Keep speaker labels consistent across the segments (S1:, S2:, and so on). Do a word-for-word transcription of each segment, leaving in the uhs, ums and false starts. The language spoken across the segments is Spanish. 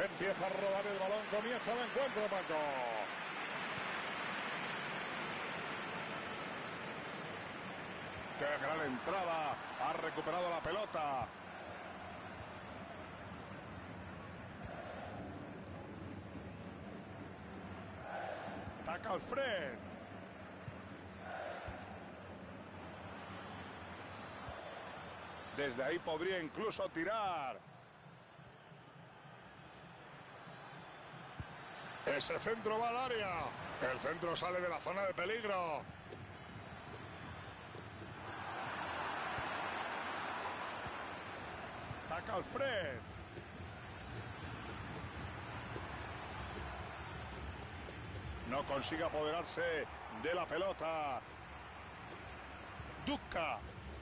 S1: Empieza a rodar el balón, comienza el encuentro, Paco. ¡Qué gran entrada! Ha recuperado la pelota. Ataca Alfred. Desde ahí podría incluso tirar. Ese centro va al área. El centro sale de la zona de peligro. Ataca Alfred. No consigue apoderarse de la pelota. Duca.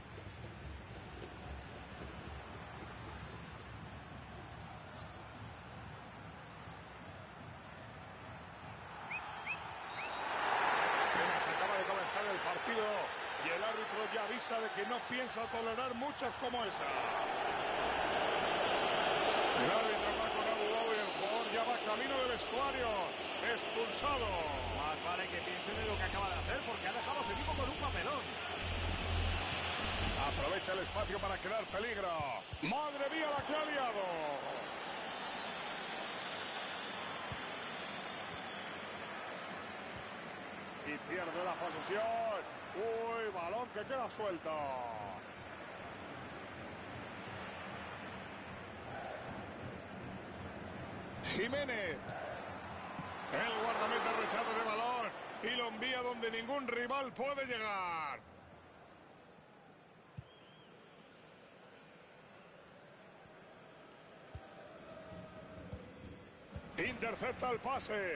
S1: Apenas acaba de comenzar el partido y el árbitro ya avisa de que no piensa tolerar muchas como esa. El árbitro va con Abu y el jugador ya va camino del vestuario. Expulsado.
S2: Más vale que piensen en lo que acaba de hacer porque ha dejado a su equipo con un papelón.
S1: Aprovecha el espacio para crear peligro. ¡Madre mía la que ha liado! Y pierde la posesión. ¡Uy! Balón que queda suelto. Jiménez. El guardameta rechaza de balón y lo envía donde ningún rival puede llegar. Intercepta el pase.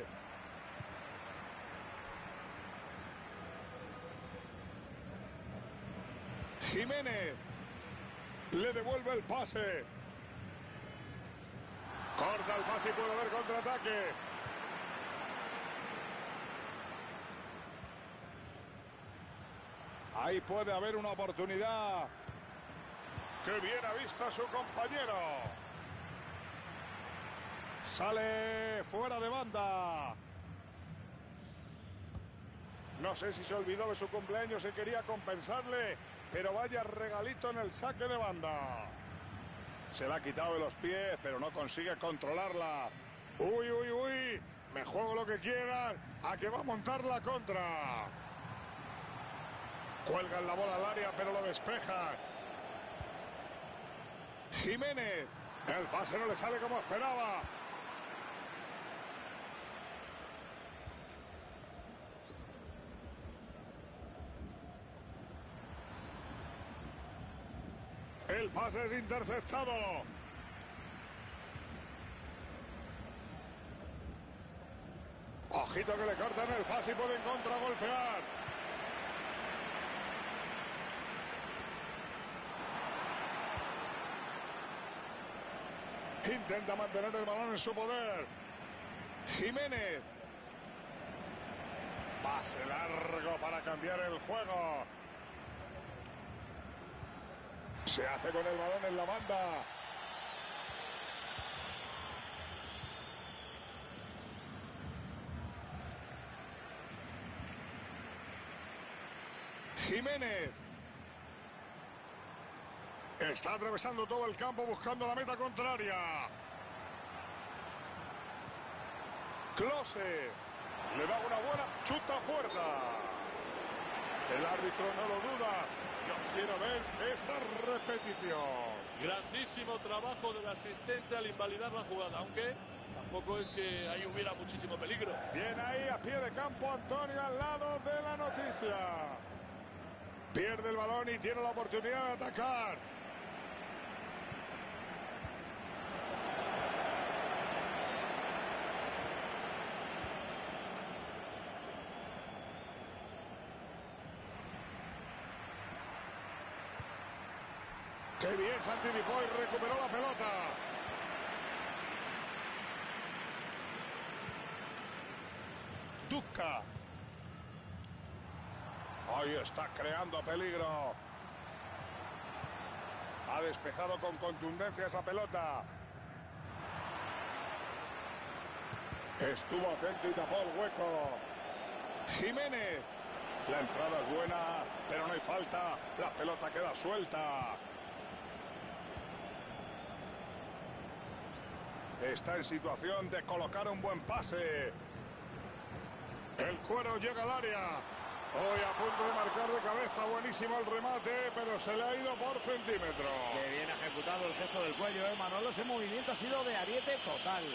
S1: Jiménez. Le devuelve el pase. Corta el pase y puede haber contraataque. Ahí puede haber una oportunidad. ¡Qué bien ha visto a su compañero! Sale fuera de banda. No sé si se olvidó de su cumpleaños y quería compensarle, pero vaya regalito en el saque de banda. Se la ha quitado de los pies, pero no consigue controlarla. ¡Uy, uy, uy! Me juego lo que quieran, a que va a montar la contra. Cuelgan la bola al área, pero lo despejan. Jiménez. El pase no le sale como esperaba. El pase es interceptado. Ojito que le cortan el pase y pueden contragolpear. Intenta mantener el balón en su poder. Jiménez. Pase largo para cambiar el juego. Se hace con el balón en la banda. Jiménez. Está atravesando todo el campo buscando la meta contraria. Klose. Le da una buena chuta a puerta. El árbitro no lo duda. Yo quiero ver esa repetición.
S3: Grandísimo trabajo del asistente al invalidar la jugada, aunque tampoco es que ahí hubiera muchísimo peligro.
S1: Bien ahí a pie de campo Antonio al lado de la noticia. Pierde el balón y tiene la oportunidad de atacar. ¡Qué bien se anticipó y recuperó la pelota! Duca. Ahí está creando peligro. Ha despejado con contundencia esa pelota. Estuvo atento y tapó el hueco. Jiménez. La entrada es buena, pero no hay falta. La pelota queda suelta. Está en situación de colocar un buen pase. El Cuero llega al área. Hoy a punto de marcar de cabeza. Buenísimo el remate, pero se le ha ido por centímetro.
S2: Qué bien ejecutado el gesto del cuello, ¿eh, Manolo? Ese movimiento ha sido de ariete total.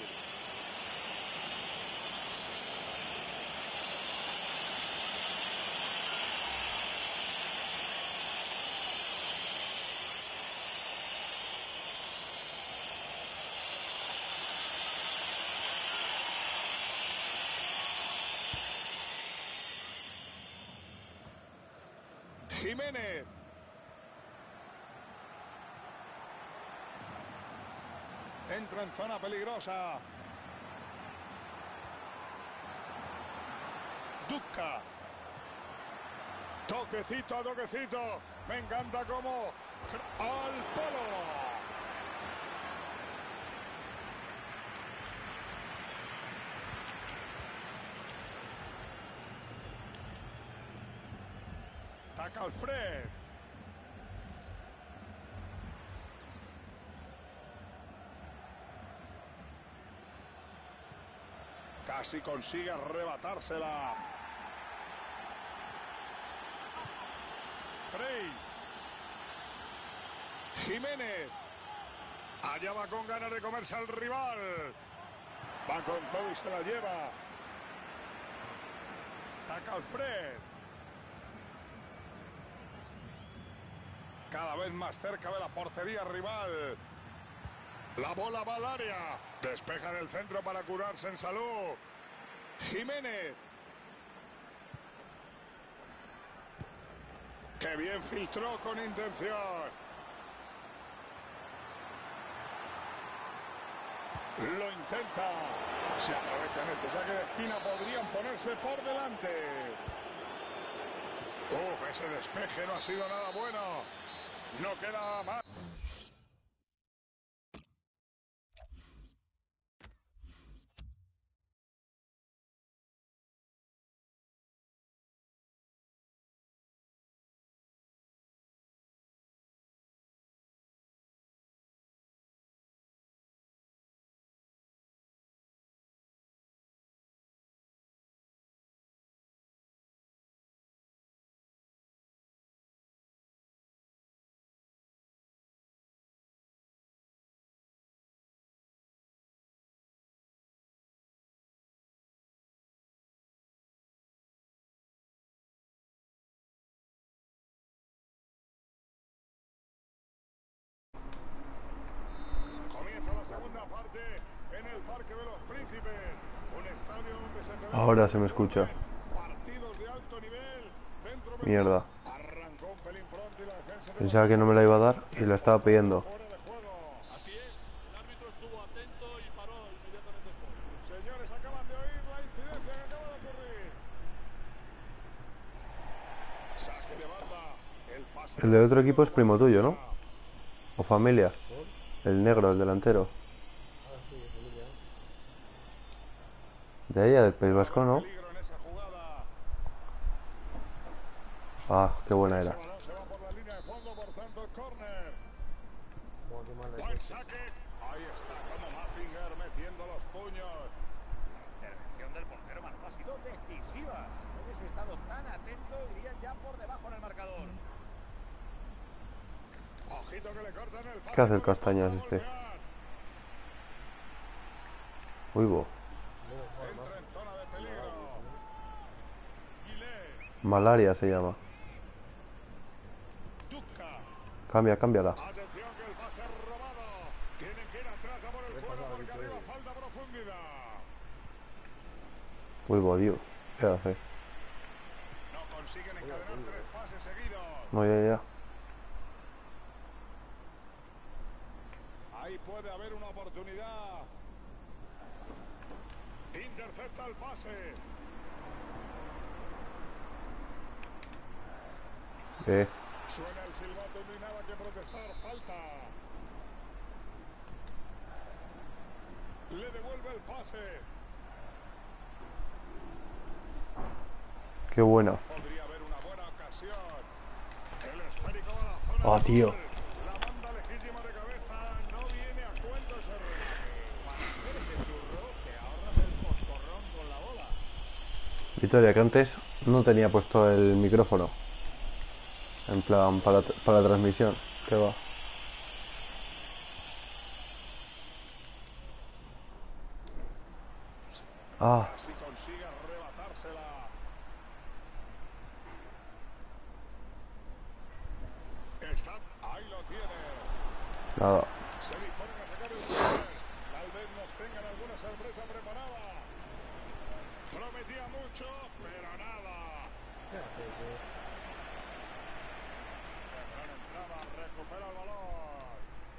S1: Jiménez. Entra en zona peligrosa. Duca. Toquecito a toquecito. Me encanta como al palo. Taca Alfred. Casi consigue arrebatársela. Frey. Jiménez. Allá va con ganas de comerse al rival. Va con todo y se la lleva. Taca Alfred. Cada vez más cerca de la portería rival. La bola va al área. Despeja en el centro para curarse en salud. Jiménez. ¡Qué bien filtró con intención! Lo intenta. Si aprovechan este saque de esquina podrían ponerse por delante. Uf, ese despeje no ha sido nada bueno. No queda más. Comienza la segunda parte en el Parque de los Príncipes, un estadio donde se celebran
S4: Ahora se me escucha.
S1: partidos de alto nivel. Dentro de
S4: Mierda.
S1: arrancó un pelín pronto y la defensa de
S4: Pensaba que no me la iba a dar y la estaba pidiendo.
S1: fuera de juego.
S3: Así es, el árbitro estuvo atento y paró inmediatamente el juego.
S1: Señores, acaban de oír la incidencia que acaba de ocurrir. Saque de banda. El pase
S4: El del otro equipo es primo tuyo, ¿no? O familia. El negro, el delantero. De ella, del País Vasco, ¿no?
S1: peligro en esa jugada.
S4: Ah, qué buena
S1: Ese
S4: era.
S1: balón se va por la línea de fondo, por tanto, córner. Buen saque. Ahí está, como Mazinger metiendo los puños.
S2: La intervención del portero Manolo ha sido decisiva. Si no hubiese estado tan atento, irían ya por debajo en el marcador.
S1: Ojito que le cortan el pase.
S4: ¿Qué hace el Castañas este? Uy, bo.
S1: Entra en zona de peligro. Guilé.
S4: Malaria se llama.
S1: Duca.
S4: Cambia, cámbiala.
S1: Atención que el pase es robado. Tienen que ir atrás a por el cuero porque arriba falta profundidad.
S4: Uy, bo, tío. ¿Qué hace?
S1: No consiguen encadenar tres pases seguidos.
S4: No, ya, ya.
S1: Ahí puede haber una oportunidad. Intercepta el pase.
S4: Eh.
S1: Suena el silbato y no hay nada que protestar. Falta. Le devuelve el pase.
S4: Qué buena.
S1: Podría haber una buena ocasión. El esférico a la zona
S4: Ah,
S1: de
S4: tío.
S1: gol. La manda legítima de cabeza. No viene a cuento ese remate.
S2: Para hacer ese churro, te ahorras el coscorrón con la bola.
S4: Victoria, que antes no tenía puesto el micrófono. En plan, para, para la transmisión. ¿Qué va? Ah,
S1: Así consigue arrebatársela. Está, ahí lo tiene.
S4: nada.
S1: Se disponen a sacar el poder. Tal vez nos tengan alguna sorpresa preparada. Prometía mucho, pero nada. Qué gran entrada, recupera el balón.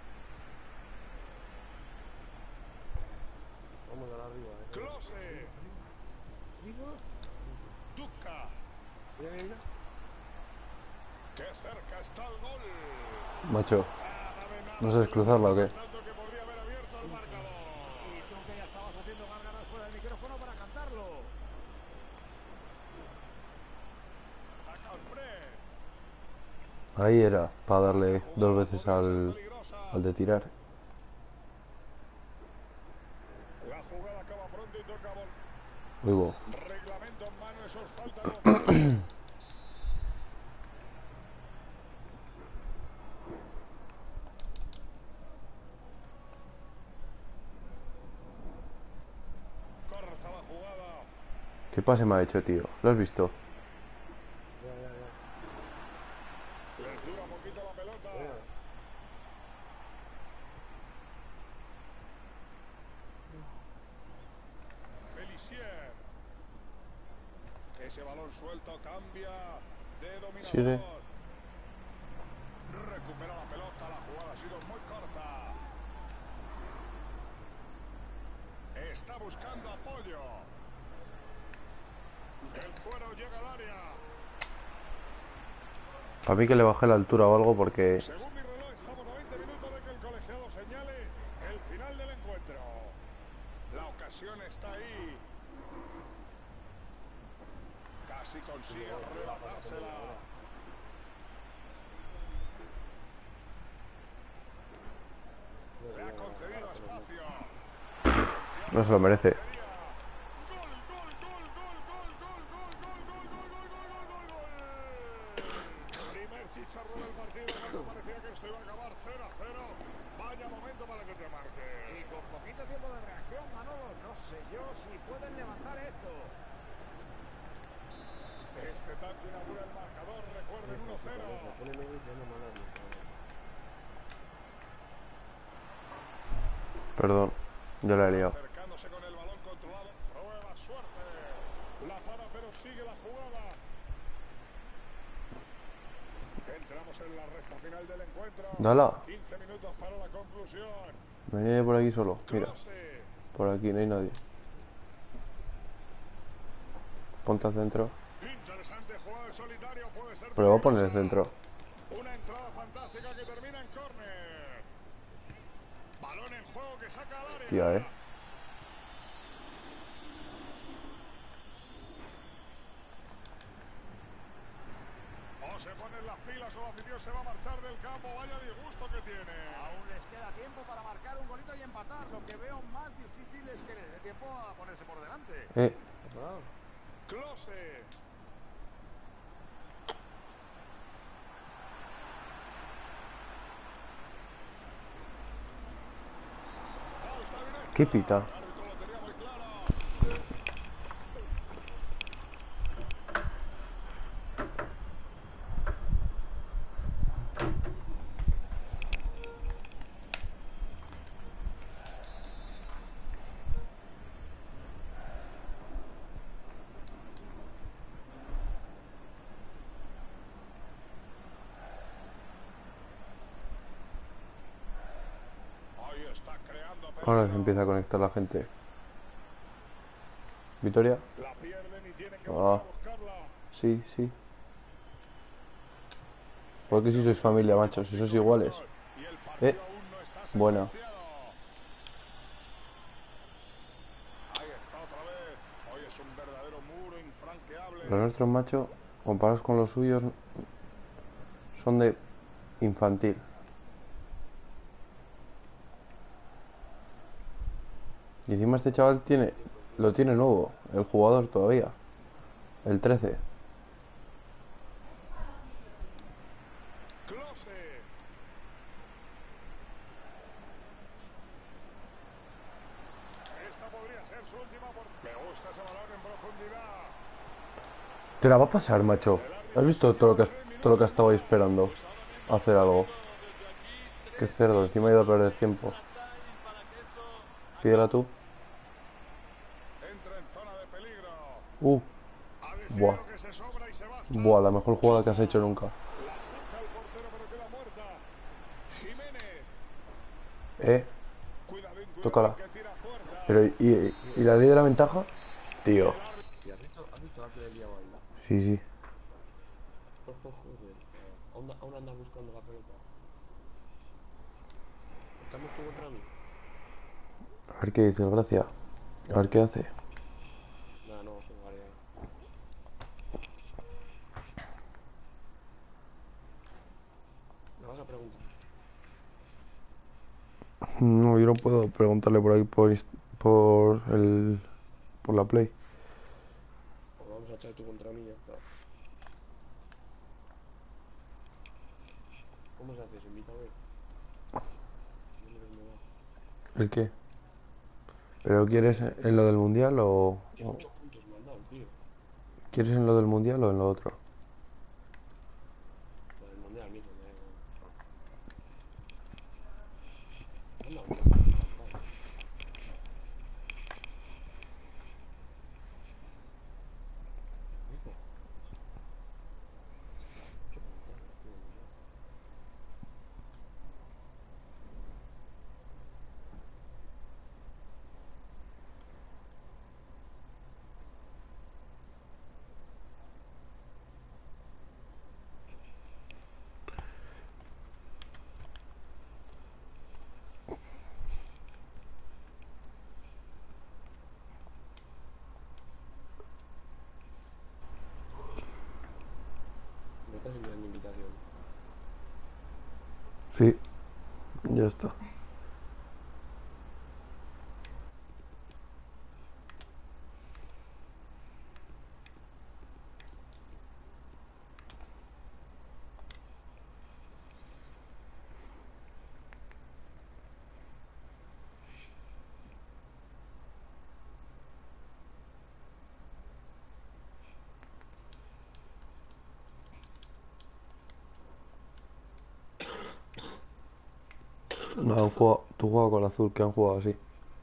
S5: Vamos a dar arriba, eh.
S1: Klose. Duka.
S5: Mira, mira, mira.
S1: Qué cerca está el gol.
S4: Macho,
S1: Nada de nada,
S4: ¿no
S1: se
S4: sabes
S1: les
S4: cruzarla o
S1: está
S4: qué?
S1: contando que podría haber abierto el marcador.
S2: Y tú que ya estabas haciendo gárgaras fuera del micrófono para cantarlo.
S1: Ataca Alfred.
S4: Ahí era, para darle dos veces al, al de tirar.
S1: La jugada acaba pronto y toca vol-
S4: Uy, bo.
S1: reglamento en mano, eso es falta de opción. Corta la jugada.
S4: ¿Qué pase me ha hecho, tío? ¿Lo has visto?
S5: Ya, ya, ya.
S1: Les dura un poquito la pelota.
S5: Mira.
S1: Pellissier. Ese balón suelto cambia de dominador.
S4: Sigue.
S1: Recupera la pelota, la jugada ha sido muy corta. Está buscando apoyo. El cuero llega al área.
S4: Para mí que le bajé la altura o algo porque...
S1: Según mi reloj, estamos a veinte minutos de que el colegiado señale el final del encuentro. La ocasión está ahí. Casi consigue arrebatársela. Le ha concedido espacio.
S4: No se lo merece.
S1: Gol, gol, gol, gol, gol, gol, gol, gol, gol, gol, gol, gol, gol, gol, gol. Primer chicharro del partido cuando parecía que esto iba a acabar cero a cero. Vaya momento para que te marque.
S2: Y con poquito tiempo de reacción, Manolo, no sé yo si pueden levantar esto.
S1: Este tanto inaugura el marcador, recuerden uno cero.
S5: Pone medio y se llama Manolo.
S4: Perdón, yo la he liado.
S1: Acercándose con el balón controlado, prueba suerte. La para, pero sigue la jugada. Entramos en la recta final del encuentro.
S4: Dala.
S1: quince minutos para la conclusión.
S4: Venía por aquí solo. Mira,
S1: Klose.
S4: por aquí no hay nadie. Ponte al centro.
S1: Interesante jugada en solitario, puede ser.
S4: Pero voy a poner el
S1: peligrosa.
S4: centro.
S1: Una entrada fantástica que termina en córner. Balón en juego que saca al área.
S4: Tía, eh.
S1: O se ponen las pilas o la afición se va a marchar del campo. Vaya disgusto que tiene.
S2: Aún les queda tiempo para marcar un golito y empatar. Lo que veo más difícil es que les dé tiempo a ponerse por delante.
S4: Eh,
S5: ¿Está parado?
S1: Klose. Falta directa.
S4: ¿qué pita?
S1: El árbitro lo tenía muy claro. Ahí está creando
S4: Ahora se
S1: peligro.
S4: empieza a conectar la gente. Victoria.
S1: La pierden y tienen que
S4: Ah.
S1: volver a buscarla.
S4: Sí, sí. Porque si sois familia, macho, si sois iguales.
S1: Y el partido
S4: Eh,
S1: aún no está
S4: buena.
S1: sentenciado. Ahí está otra vez. Hoy es un verdadero muro infranqueable.
S4: Los nuestros, macho, comparados con los suyos, son de infantil. Y encima este chaval tiene, lo tiene nuevo, el jugador todavía, el trece.
S1: Klose. Esta podría ser su última por... Me gusta ese balón en profundidad.
S4: Te la va a pasar, macho. ¿Has visto todo lo que, has- todo lo que estaba esperando? Hacer algo. Qué cerdo, encima ha ido a perder tiempo. Pídela tú.
S1: Entra en zona de peligro.
S4: Uh,
S1: Ha
S4: buah.
S1: decidido que se sobra y se basta.
S4: Buah, la mejor jugada que has hecho nunca.
S1: La saca el portero, pero queda muerta. Jiménez.
S4: Eh,
S1: Cuidadín, cuidadín,
S4: tócala.
S1: que tira fuerte.
S4: Pero, ¿y, y, y la ley de la ventaja? Tío.
S5: ¿Y has visto, has visto la que del día baila?
S4: Sí, sí.
S5: Joder, chaval. Aún, aún andas buscando la pelota. ¿Estamos tú contra mí?
S4: A ver qué dice el Gracia. A ver qué hace.
S5: Nada, no, se vale. ¿Me vas a preguntar?
S4: No, yo no puedo preguntarle por ahí por, inst- por el por la Play.
S5: O vamos a echar tú contra mí y ya está. ¿Cómo se hace eso? Invítame. Números me da.
S4: ¿El qué? ¿Pero quieres en lo del mundial o,
S5: Tío,
S4: o-
S5: ocho puntos me han dado, tío.
S4: quieres en lo del mundial o en lo otro?
S5: Lo del mundial mismo, me da igual. Me han dado ocho puntos, papá. Hijo. Ocho puntos, tío, me da. Me estás enviando invitación.
S4: Sí, ya está. No, han jugado- tú juegas con el azul, que han jugado así.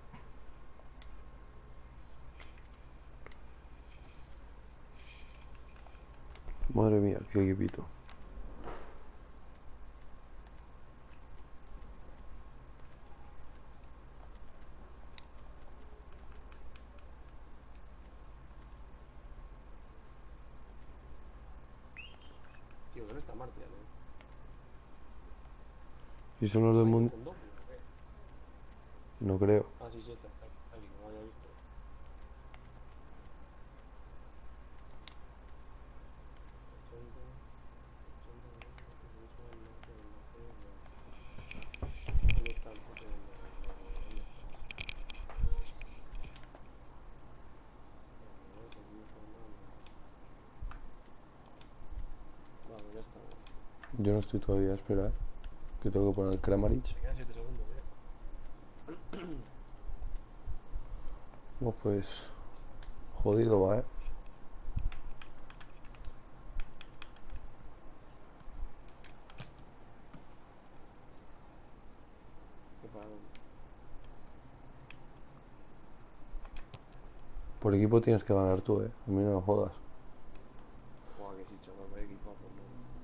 S4: Madre mía, qué equipito.
S5: Tío, ¿dónde está Martial, eh?
S4: ¿Y son los del
S5: ¿Ha ido
S4: mundial?
S5: con doble o qué?
S4: No creo.
S5: Ah, sí, sí, está, está, está aquí, no lo había visto. ochenta, ochenta, ¿dónde está el puto del ¿dónde está? Vale, ya está.
S4: Yo no estoy todavía, espera, eh, que tengo que poner el Kramaric.
S5: Se quedan siete segundos, eh.
S4: Oh, pues jodido va, eh.
S5: ¿Qué para dónde?
S4: Por equipo tienes que ganar tú, eh. A mí no me jodas.
S5: Joder, que sí, chaval, vaya equipazo, ¿no?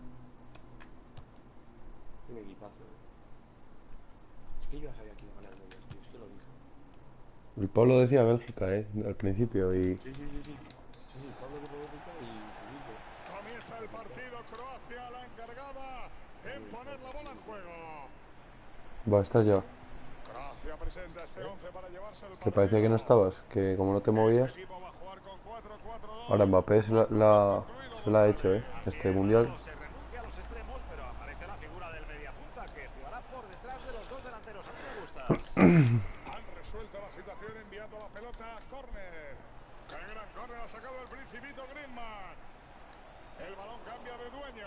S5: Un equipazo, eh. Es que yo ya sabía que iba a ganar el Mundial, tío, es que lo dije.
S4: El Pablo decía Bélgica, eh, al principio y...
S5: Sí, sí, sí, sí. Sí, sí, Pablo de Bélgica y Felipe.
S1: Comienza el partido. Croacia, la encargada en poner la bola en juego.
S4: Va, estás ya.
S1: Croacia presenta este once para llevarse el
S4: Que
S1: partido.
S4: parecía que no estabas, que como no te movías...
S1: Este equipo va a jugar con cuatro cuatro dos.
S4: Ahora Mbappé se la, la- se la ha hecho, ¿eh? Este mundial.
S2: Se renuncia a los extremos, pero aparece la figura del mediapunta que jugará por detrás de los dos delanteros. A mí me gusta.
S1: Han resuelto la situación enviando la pelota a córner. ¡Qué gran córner ha sacado el Principito Griezmann! El balón cambia de dueño.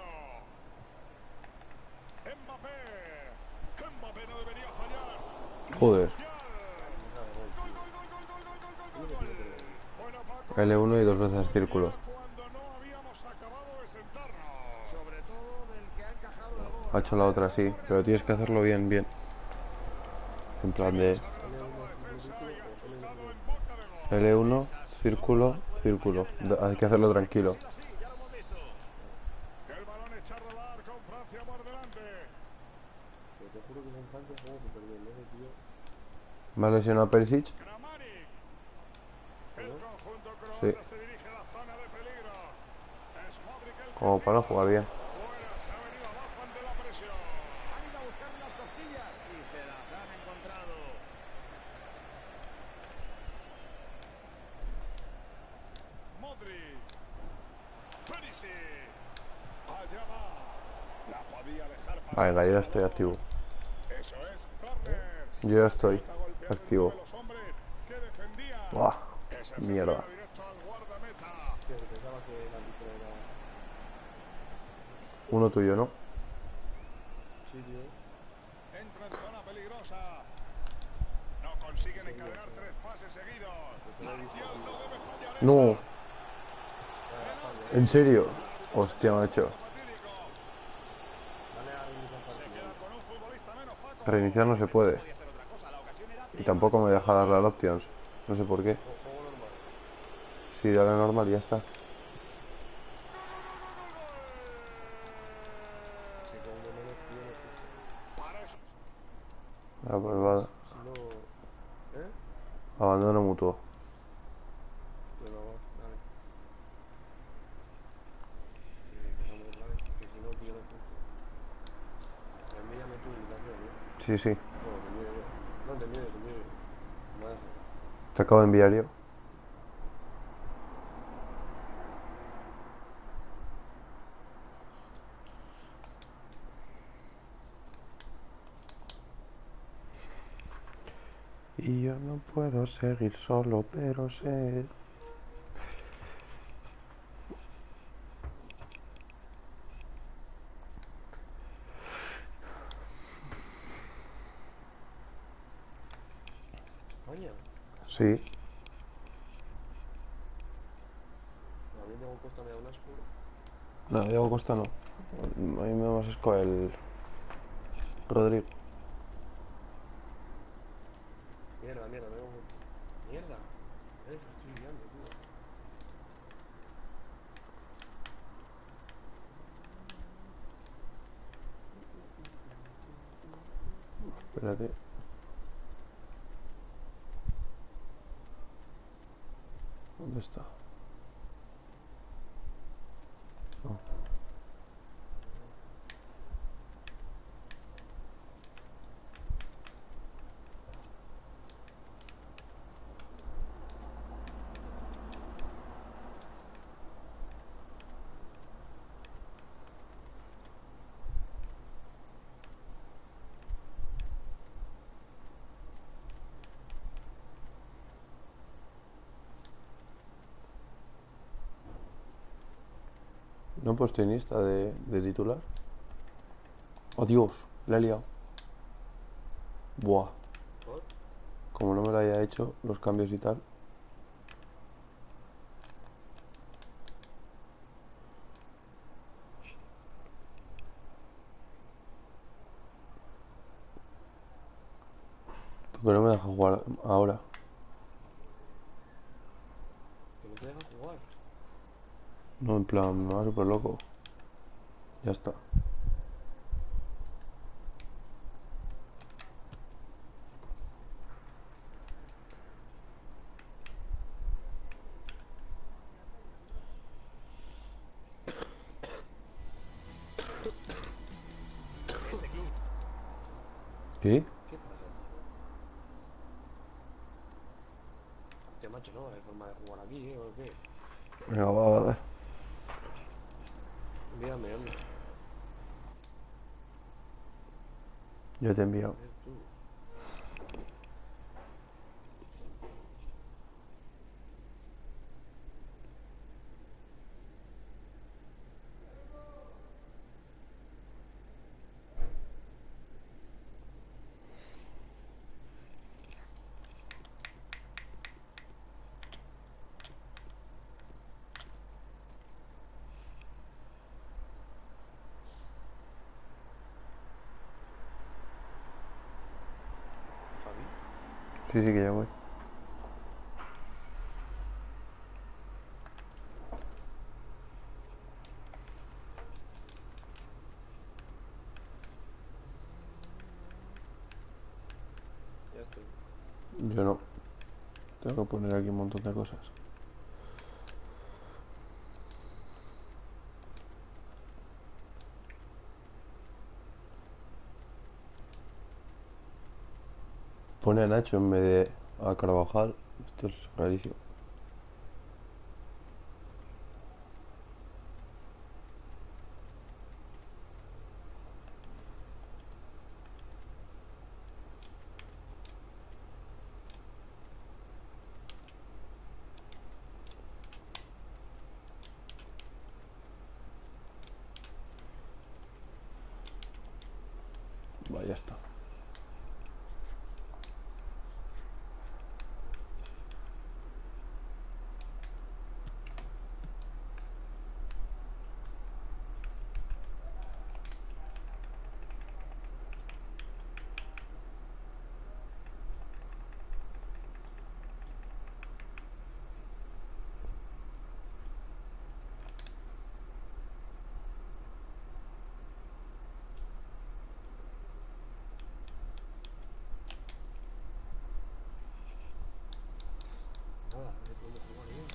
S1: Mbappé. Mbappé no debería fallar.
S4: Joder.
S1: Gol, gol, gol, gol, gol, gol, gol, gol, gol. Bueno, Paco,
S4: L uno y dos veces círculo.
S1: cuando no habíamos acabado de sentarnos.
S2: Sobre todo del que ha encajado el gol.
S4: Ha hecho la otra, sí. Pero tienes que hacerlo bien, bien. En plan de L uno, círculo, círculo. Da- Hay que hacerlo tranquilo.
S2: Sí, ya lo hemos visto.
S1: El balón echa a rodar con Francia por delante.
S5: Pero te juro que con Francia juego súper bien, ¿eh, tío?
S4: ¿Me ha lesionado Perisic?
S1: Kramaric. El conjunto croata
S4: Sí.
S1: se dirige a la zona de peligro. Es Modric el que
S4: Como para no
S1: tira.
S4: jugar bien.
S1: Fuera, se ha venido abajo ante la presión.
S2: Han ido a buscarle las costillas y se las han encontrado.
S1: Modric. Perisic. Allá va. La podía dejar pasar.
S4: Venga, yo ya estoy activo.
S1: Eso es, Corner.
S4: Yo ya estoy
S1: Está golpeado
S4: activo.
S1: entre los hombres que defendían.
S4: Buah,
S1: Ese
S4: mierda.
S1: centro directo al guardameta.
S5: Tío, que pensaba que el árbitro era...
S4: Uno tuyo, ¿no?
S5: Sí, tío.
S1: Entra en zona peligrosa. No consiguen encadenar tres pases seguidos. Marcial no debe fallar esa.
S4: No. ¿En serio? Hostia, macho.
S1: Fatídico.
S5: Dale a reiniciar
S1: Se
S5: partido.
S1: queda con un futbolista menos, Paco.
S4: Reiniciar no se puede.
S2: Podía hacer otra cosa. La ocasión era
S4: Y tampoco me deja darle al options. No sé por qué.
S5: Jo- Juego normal.
S4: Sí, dale a normal y ya está.
S5: Si con uno menos, tío, no escucho.
S1: Para eso.
S4: Ah, pues va.
S5: Si no... ¿Eh?
S4: Abandono mutuo.
S5: Pero no, dale. Eh, que vamos otra vez, que si no, tío, no escucho. Envíame tu invitación, ¿eh?
S4: Sí, sí.
S5: No, te envío yo. No, te envío yo, te envío yo. Vale.
S4: Te acabo de enviar yo. Y yo no puedo seguir solo, pero sé.
S5: Coño,
S4: Sí.
S5: a mí Diego Costa me da un asco.
S4: No, Diego Costa no. A mí me da más asco el Rodrigo.
S5: Mierda, mierda, me hago... Mierda. Eh, estoy liando, tío.
S4: Espérate. ¿Dónde está? No. No he puesto Iniesta de, de titular. Oh, Dios, la he liado. Buah.
S5: ¿Por?
S4: Como no me lo haya hecho, los cambios y tal. ¿Tú que no me dejas jugar ahora?
S5: Que no te deja jugar.
S4: No, en plan, me va súper loco. Ya está. ¿Qué?
S5: ¿Qué pasa, tío? Hostia, macho, no, hay forma de jugar aquí, ¿eh? ¿O qué?
S4: Venga, va, va a dar.
S5: Envíame, anda.
S4: Yo te he enviado.
S5: A ver tú. Javi.
S4: Sí, sí, que ya voy.
S5: Ya estoy.
S4: Yo no. Tengo que poner aquí un montón de cosas. Pone a Nacho en vez de a Carvajal. Esto es rarísimo. Va, ya está.
S5: Nada, a ver podemos jugar ya.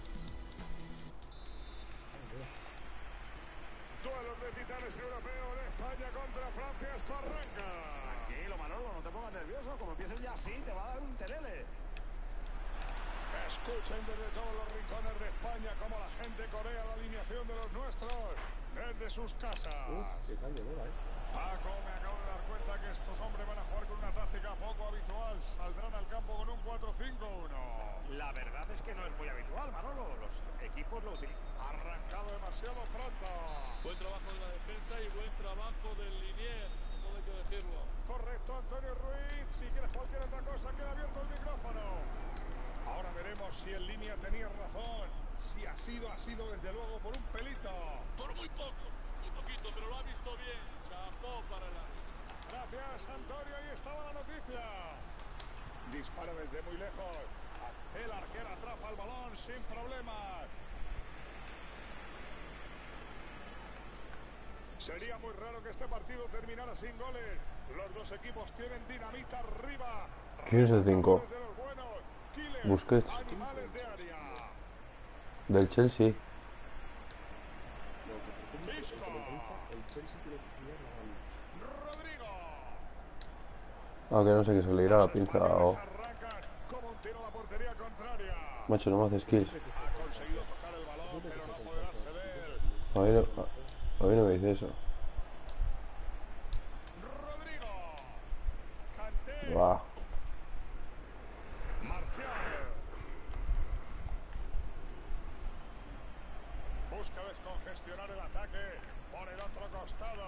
S5: Vale,
S1: Duelos de titanes europeos, España contra Francia, esto arranca.
S2: Tranquilo, Manolo, no te pongas nervioso. Como empieces ya así, te va a dar un terele.
S1: Escuchen desde todos los rincones de España cómo la gente corea la alineación de los nuestros desde sus casas.
S5: Uf, qué cambio mola, eh.
S1: Paco, me acabo de dar cuenta que estos hombres van a jugar con una táctica poco habitual. Saldrán al campo con un cuatro cinco uno.
S2: La verdad es que no es muy habitual, Manolo. Los equipos lo utilizan.
S1: Arrancado demasiado pronto.
S3: Buen trabajo de la defensa y buen trabajo del linier, todo hay que decirlo.
S1: Correcto, Antonio Ruiz. Si quieres cualquier otra cosa, queda abierto el micrófono. Ahora veremos si en línea tenía razón. Si ha sido, ha sido desde luego por un pelito.
S3: Por muy poco, muy poquito, pero lo ha visto bien. Chapó para el árbitro.
S1: Gracias, Antonio. Ahí estaba la noticia. Dispara desde muy lejos. El arquero atrapa el balón sin problemas. Sería muy raro que este partido terminara sin goles. Los dos equipos tienen dinamita arriba.
S4: ¿Quién es el cinco?
S1: Rematadores de los buenos. Killer,
S4: Busquets.
S1: animales de área.
S4: Del Chelsea.
S5: No, que por ejemplo,
S1: Isco.
S5: el comentarista, el Chelsea tiene que pillar la gana.
S1: Rodrigo.
S4: Ah, que no sé qué se le irá la
S1: Los
S4: pinza
S1: españoles
S4: o...
S1: arrancan como un tiro a la portería contraria.
S4: Macho, no me hace skills.
S1: Ha conseguido tocar el balón, pero no apoderarse de él.
S4: A mí no, a, a mí no me dice eso.
S1: Rodrigo. Kanté.
S4: Buah.
S1: Marcial. Busca descongestionar el ataque por el otro costado.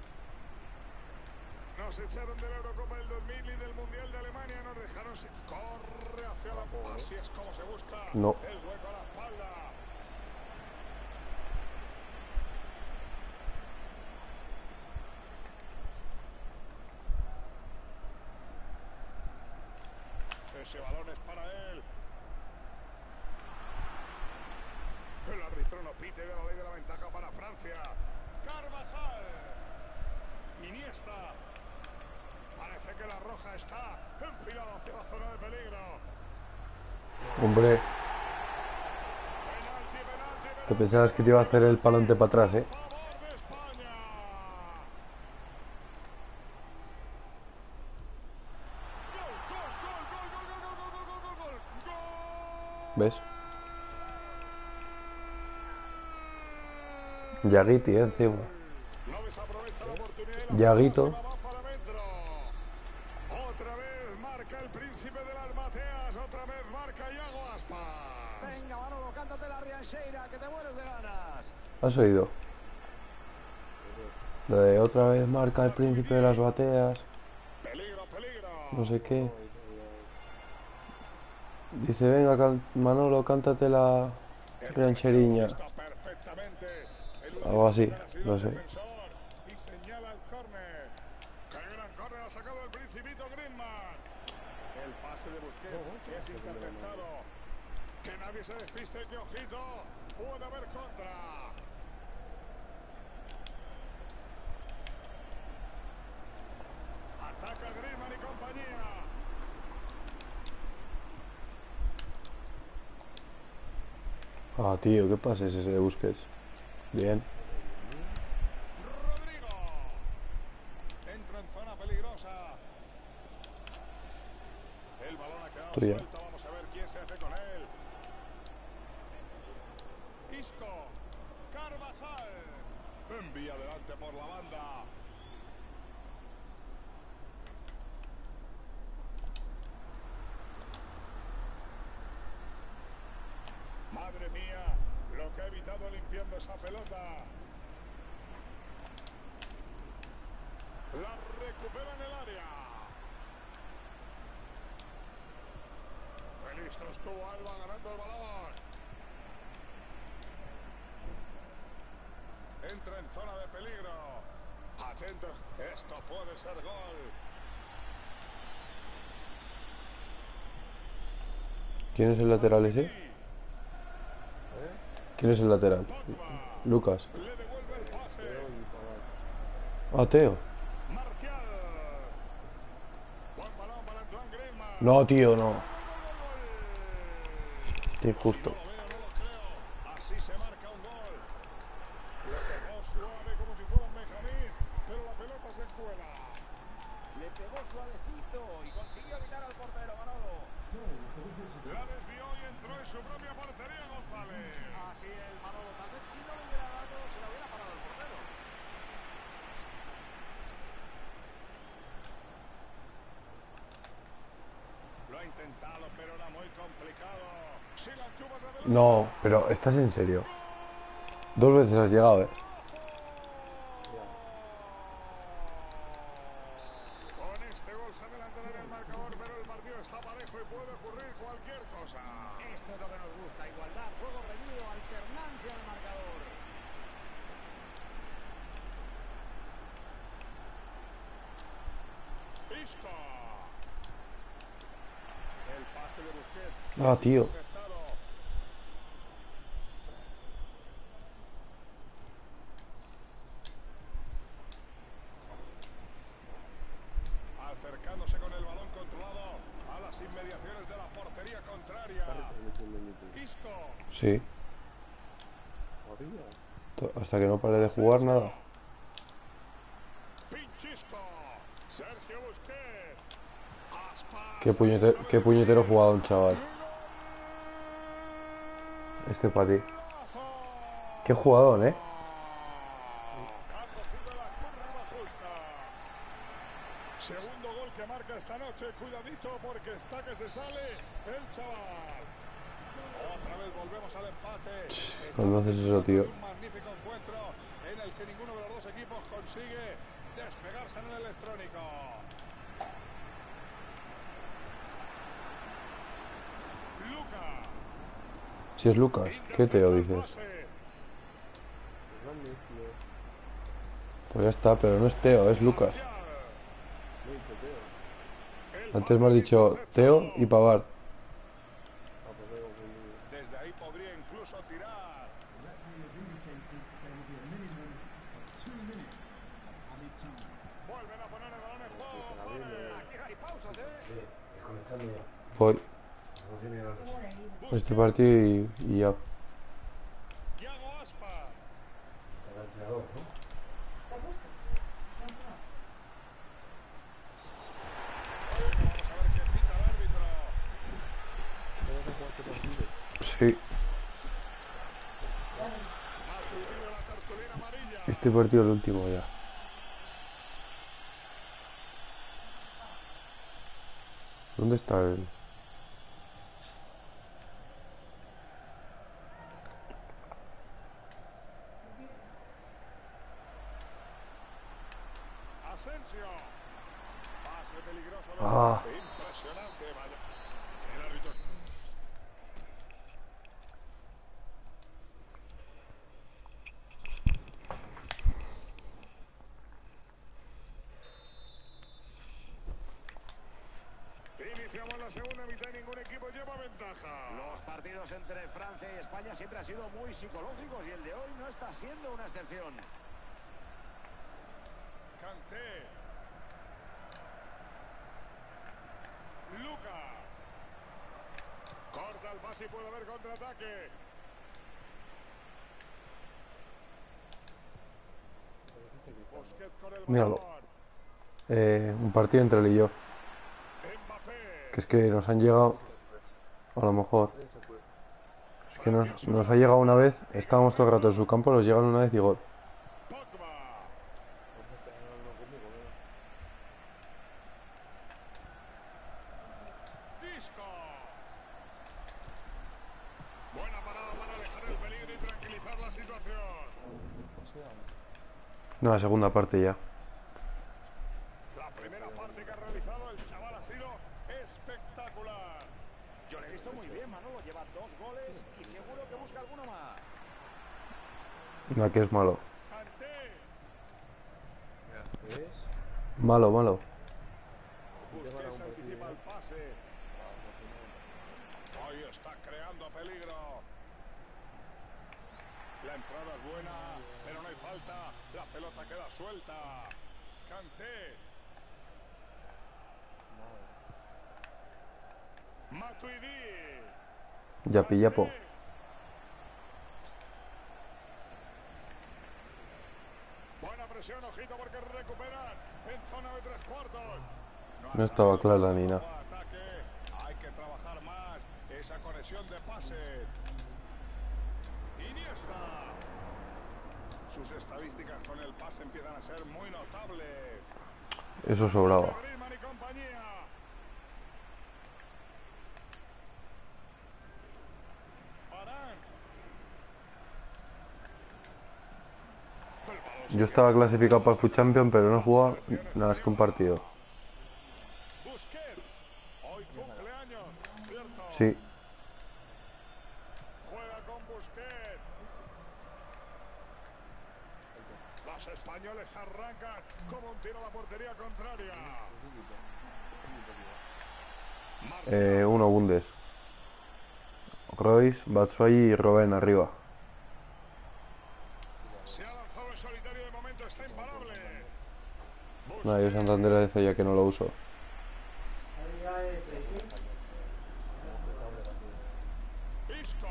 S1: Nos echaron de la Eurocopa del dos mil y del Mundial de Alemania. Nos dejaron sin... Corre hacia la... Así es como se busca
S4: No.
S1: el hueco a la espalda. Ese balón es para él. El árbitro no pite de la ley de la ventaja para Francia. Carvajal. Iniesta. Parece que la roja está enfilada hacia la zona de peligro.
S4: Hombre,
S1: Penalti, penalti, penalti.
S4: te pensabas que te iba a hacer el palante para atrás, ¿eh?
S1: A favor de España. Gol, gol, gol, gol, gol, gol, gol, gol, gol, gol, gol.
S4: ¿Ves? Yaguiti encima.
S1: No desaprovecha la oportunidad. y la
S4: Yaguito.
S1: pelota se va para adentro. Otra vez marca el príncipe de las bateas. Otra vez marca Iago Aspas.
S2: Venga, Manolo, cántate la Riancheira, que te mueres de ganas.
S4: ¿Has oído? Lo de otra vez marca el príncipe de las bateas.
S1: Peligro, peligro.
S4: No sé qué. Dice, venga, can- Manolo, cántate la rancheriña.
S1: Está perfectamente. El
S4: Algo así,
S1: ha sido
S4: no
S1: el
S4: sé.
S1: defensor y señala el córner. Qué gran córner ha sacado el principito Griezmann. El pase de Busquets es interceptado. Que nadie se despiste, que ojito. Puede haber contra. Ataca Griezmann y compañía.
S4: Ah, tío, ¿qué pasa ese de Busquets? Bien.
S1: Rodrigo. Entra en zona peligrosa. El balón ha quedado
S4: Tuya.
S1: suelto. Vamos a ver quién se hace con él. Isco. Carvajal. Envía adelante por la banda. Madre mía, lo que ha evitado limpiando esa pelota. La recupera en el área. Qué listo estuvo Alba ganando el balón. Entra en zona de peligro. Atento, esto puede ser gol.
S4: ¿Quién es el lateral ese? ¿Quién es el lateral?
S1: Pogba.
S4: Lucas.
S1: Le devuelve el pase.
S4: Ah, Teo.
S1: Martial. Buen balón para Antoine Griezmann.
S4: No, tío, no.
S1: Gol, gol, gol.
S4: Qué injusto.
S1: No lo veo, no lo creo. Así se marca un gol. Le pegó suave como si fuera un Benjamín, pero la pelota se cuela.
S2: Le pegó suavecito y consiguió evitar al portero, Manolo.
S1: La desvió y entró en su propia portería González.
S2: Así el Manolo, tal vez si no le hubiera dado, se la hubiera parado el portero.
S1: Lo ha intentado, pero era muy complicado. Si la chupas de pelota.
S4: No, pero ¿estás en serio? Dos veces has llegado, eh.
S1: Con este gol se adelantará en el marcador, pero el partido está parejo y puede ocurrir cualquier cosa.
S2: Esto es lo que nos gusta, igualdad, juego reñido, alternancia en el marcador.
S1: Isco. El pase de Busquets.
S4: Ah, tío.
S1: Interceptado. Acercándose con el balón controlado a las inmediaciones de la portería contraria. Isco.
S4: Sí. To- Hasta que no pare de jugar, nada.
S1: Pinchisco. Sergio Busquets. Aspas.
S4: Qué puñetero, qué puñetero jugador, chaval. Este para ti. Qué jugador, eh.
S1: Ha cogido la curva justa. Segundo gol que marca esta noche. Cuidadito porque está que se sale el chaval. Otra vez volvemos al empate.
S4: Cuando haces eso, tío.
S1: Un magnífico encuentro en el que ninguno de los dos equipos consigue despegarse en el electrónico. Lucas.
S4: Si es Lucas, ¿qué Teo dices? Pues ya está, pero no es Teo, es Lucas. Antes me has dicho Teo y Pavard.
S1: Desde ahí podría incluso tirar. Vuelven a poner el balón en juego. González.
S2: Aquí no hay pausas, ¿eh?
S4: Voy. Este partido y, y ya.
S1: Iago Aspas. Vamos a ver qué pita el árbitro.
S4: Sí.
S1: Matuidi de la cartulina
S4: Este partido es el último ya. ¿Dónde está el...?
S1: Asensio. Pase peligroso de
S4: Ah.
S1: impresionante. Vaya. El árbitro. Iniciamos la segunda mitad y ningún equipo lleva ventaja.
S2: Los partidos entre Francia y España siempre han sido muy psicológicos y el de hoy no está siendo una excepción.
S1: Kanté. Lucas. Corta el pase y puede haber contraataque. Busquets con el
S4: Míralo.
S1: balón.
S4: Eh, un partido entre él y yo.
S1: Mbappé.
S4: Que es que nos han llegado... A lo mejor. Es que nos, nos ha llegado una vez. Estábamos todo el rato en su campo. Nos llegan una vez y gol.
S1: Pogba. Isco. Buena parada para alejar el peligro y tranquilizar la situación.
S4: No, la segunda parte ya.
S1: La primera parte que ha realizado el chaval ha sido espectacular.
S2: Yo le he visto muy bien, Manolo. Lleva dos goles y seguro que busca alguno más.
S4: La que es malo.
S1: Kanté.
S5: ¿Ves?
S4: Malo, malo.
S1: Busquets anticipa el pase. Hoy está creando peligro. La entrada es buena, pero no hay falta. La pelota queda suelta. Kanté. Matuidi.
S4: Ya pillapo.
S1: Kanté. Buena presión, ojito porque recuperan en zona de tres cuartos. ha
S4: No estaba
S1: sabido
S4: clara
S1: el
S4: ni nada.
S1: ataque. Hay que trabajar más esa conexión de pase. Iniesta. Sus estadísticas con el pase empiezan a ser muy notables.
S4: Eso sobraba.
S1: Griezmann y compañía. Varane. El balón se
S4: Yo estaba
S1: queda.
S4: clasificado para el Food Champion, pero no he jugado nada más que un partido.
S1: Busquets. Hoy cumpleaños. Cierto.
S4: Sí.
S1: Juega con Busquets. Los españoles arrancan como un tiro a la portería contraria. Marcha.
S4: Eh, uno Bundes. Royce, Batshuayi y Robben arriba.
S1: Se ha lanzado en solitario, de momento está imparable.
S4: Nada, yo Santander decía ya que no lo uso.
S1: Isco.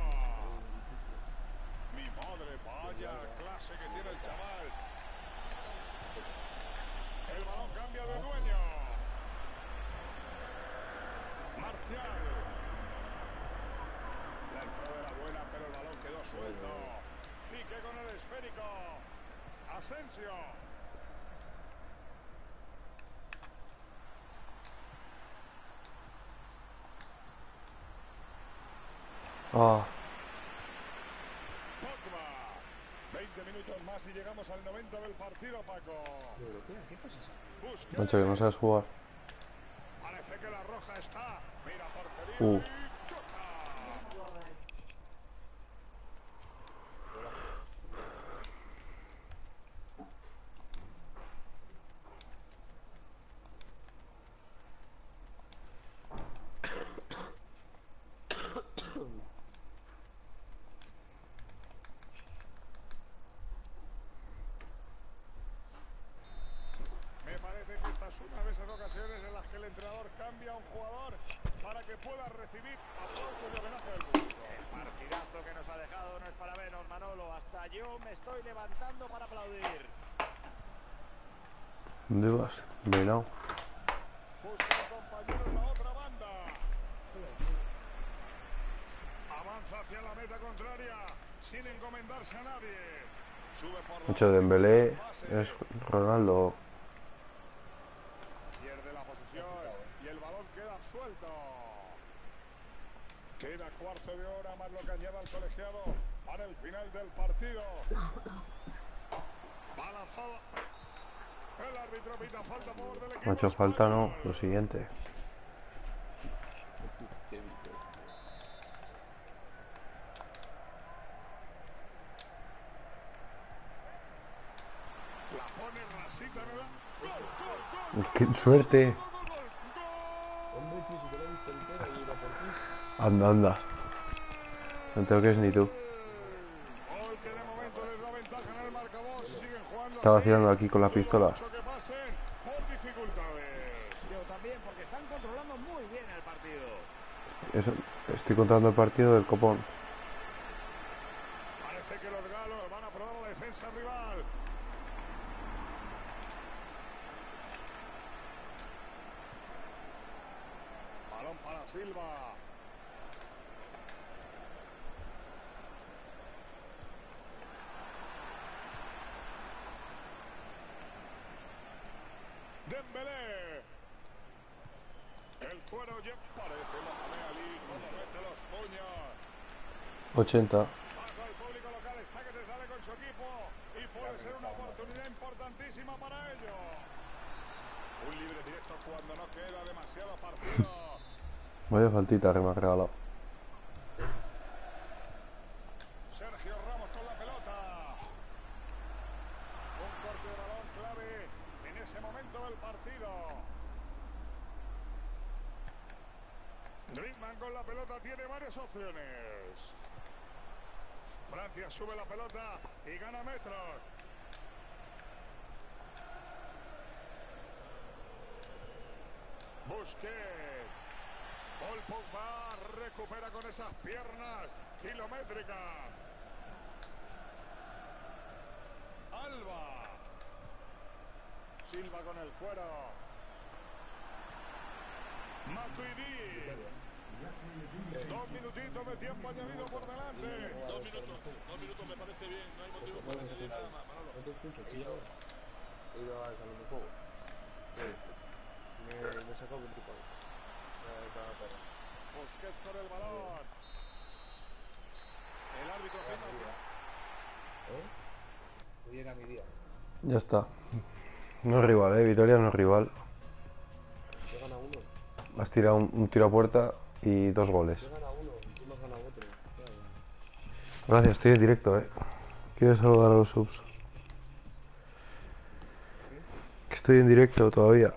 S1: Mi madre, vaya clase que tiene el chaval. El balón cambia de dueño. Marcial. La entrada era buena, pero el balón quedó suelto. Pique con el esférico. Asensio.
S4: Ah,
S1: Pogba. veinte minutos más y llegamos al noventa del partido, Paco.
S5: ¿Qué pasa?
S1: Busquets.
S4: macho, que no sabes jugar.
S1: Parece que la roja está. Mira portería
S4: Uh.
S1: y choca. Me parece que esta es una de esas ocasiones en las que el entrenador cambia a un jugador para que pueda recibir aplausos y homenaje del público.
S2: El partidazo que nos ha dejado no es para menos, Manolo. Hasta yo me estoy levantando para aplaudir.
S4: ¿Dónde vas? Venao.
S1: Busca a compañero en la otra banda. Avanza hacia la meta contraria sin encomendarse a nadie. Sube por la
S4: Mucho
S1: banda,
S4: Dembélé.
S1: pase.
S4: Es Ronaldo.
S1: Pierde la posición y el balón queda suelto. Queda cuarto de hora más lo que añada el colegiado para el final del partido. Va lanzada. El árbitro pita falta a favor del equipo
S4: No ha hecho falta, no.
S1: español.
S4: Lo siguiente.
S5: Qué vicio.
S1: La pone rasita en el... ¡Gol, gol, gol!
S4: ¡Qué suerte!
S5: Hombre, tío, si te lo he visto entera y iba por ti.
S4: Anda, anda. No te toques ni tú.
S1: Gol que de momento les da ventaja en el marcador. Si siguen jugando
S4: Estaba
S1: así,
S4: vacilando aquí con la
S1: dudo
S4: pistola.
S1: mucho que pasen por dificultades.
S2: Yo también, porque están controlando muy bien el partido.
S4: Eso, estoy contando el partido del copón.
S1: Parece que los galos van a probar la defensa rival. Balón para Silva. Dembélé. El cuero ya parece Mohamed Ali como mete los puños.
S4: ochenta.
S1: Bajo el público local está que se sale con su equipo y puede ser una oportunidad importantísima para ellos. Un libre directo cuando no queda demasiado partido.
S4: Vaya faltita que me ha regalado.
S1: Sergio Ramos con la pelota. Un corte de balón clave en ese momento del partido. Griezmann con la pelota tiene varias opciones. Francia sube la pelota y gana metros. Busquets. Paul Pogba recupera con esas piernas kilométricas. Alba. Silva con el cuero. Matuidi. Dos minutitos de tiempo añadido por delante.
S3: Dos minutos, dos minutos me parece bien, no hay motivo para añadir nada más, Manolo.
S5: No te escucho, tío. He ido al salón de juego. Me, me sacó veinticuatro. Eh, estaba perro.
S1: Busquets por el balón. El árbitro pita.
S5: ¿Eh? Hoy era mi día.
S4: Ya está. No es rival, eh. Vitoria no es rival.
S5: Yo gana uno.
S4: Has tirado un, un tiro a puerta y dos goles.
S5: Yo gana uno y tú no has ganado otro. Claro.
S4: Gracias, estoy en directo, eh. ¿Quieres saludar a los subs? Que estoy en directo todavía.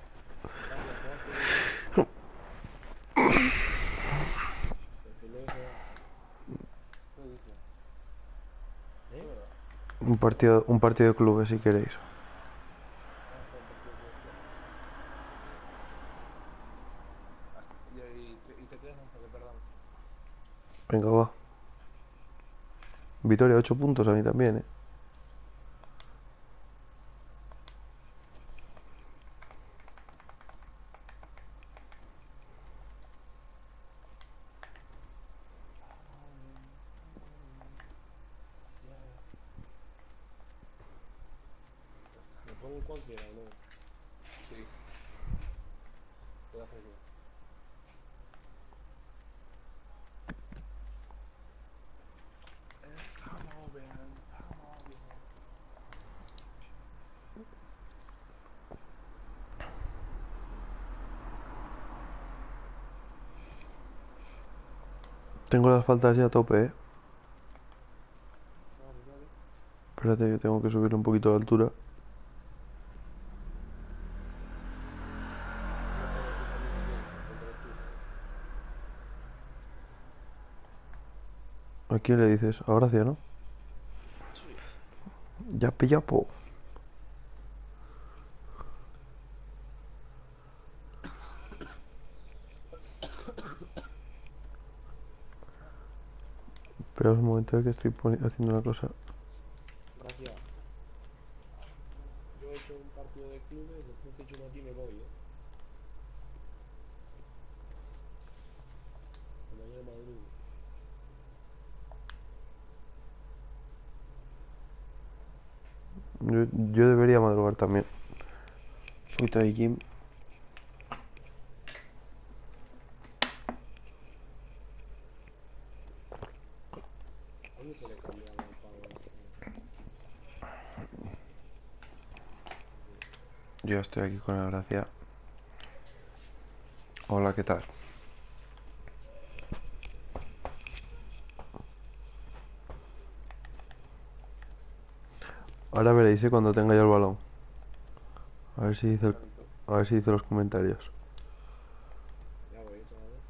S4: Un partido, un partido de clubes si queréis.
S5: Y, y, te, y te quedas hasta que perdamos.
S4: Venga, va. Vitoria, ocho puntos a mí también, eh.
S5: Me pongo cualquiera, ¿no? Sí. ¿Qué haces yo?
S4: Tengo las faltas ya a tope, eh.
S5: Vale, vale.
S4: Espérate, que tengo que subir un poquito la altura. ¿A quién le dices? A Gracia, ¿no? Ya pillapo. Espera un momento, eh, que estoy poni- haciendo una cosa.
S5: Gracias. Yo he hecho un partido de clubes, después te he hecho uno aquí y me voy, ¿eh? Mañana Madrid.
S4: Yo, yo debería madrugar también. Un poquito de gym.
S5: ¿Dónde se le cambia al pavo este?
S4: Yo estoy aquí con la gracia. Hola, ¿qué tal? Ahora veréis, ¿eh? Cuando tenga yo el balón. A ver si dice el-
S5: Tanto.
S4: a ver si dice los comentarios.
S5: Ya voy otra vez.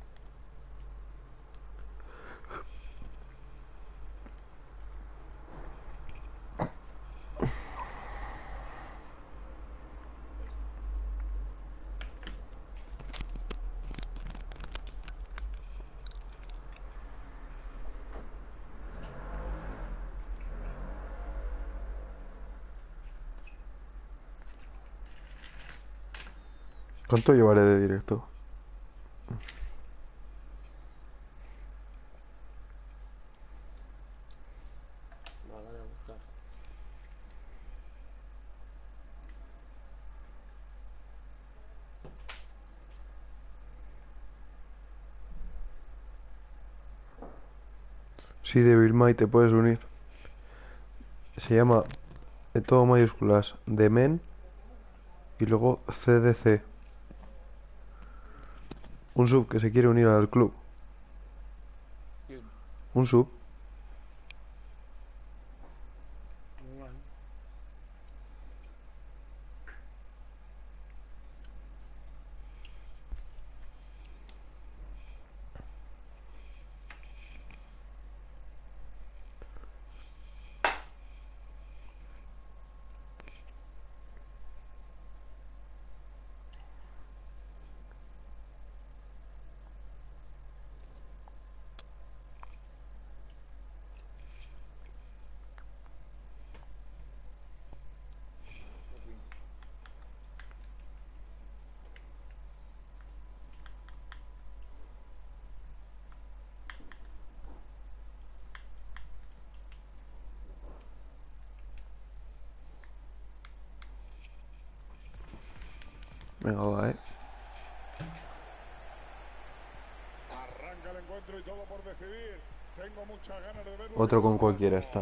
S4: ¿Cuánto llevaré de directo?
S5: Va, dale a mostrar.
S4: Sí, de Vilma y te puedes unir. Se llama, en todo mayúsculas, de men y luego C D C. Un sub que se quiere unir al club.
S5: ¿Quién?
S4: Un sub.
S5: Bueno. Por fin.
S4: Venga, va, eh.
S1: Arranca el encuentro y todo por decidir. Tengo muchas ganas de verlo.
S4: Otro con cualquiera está.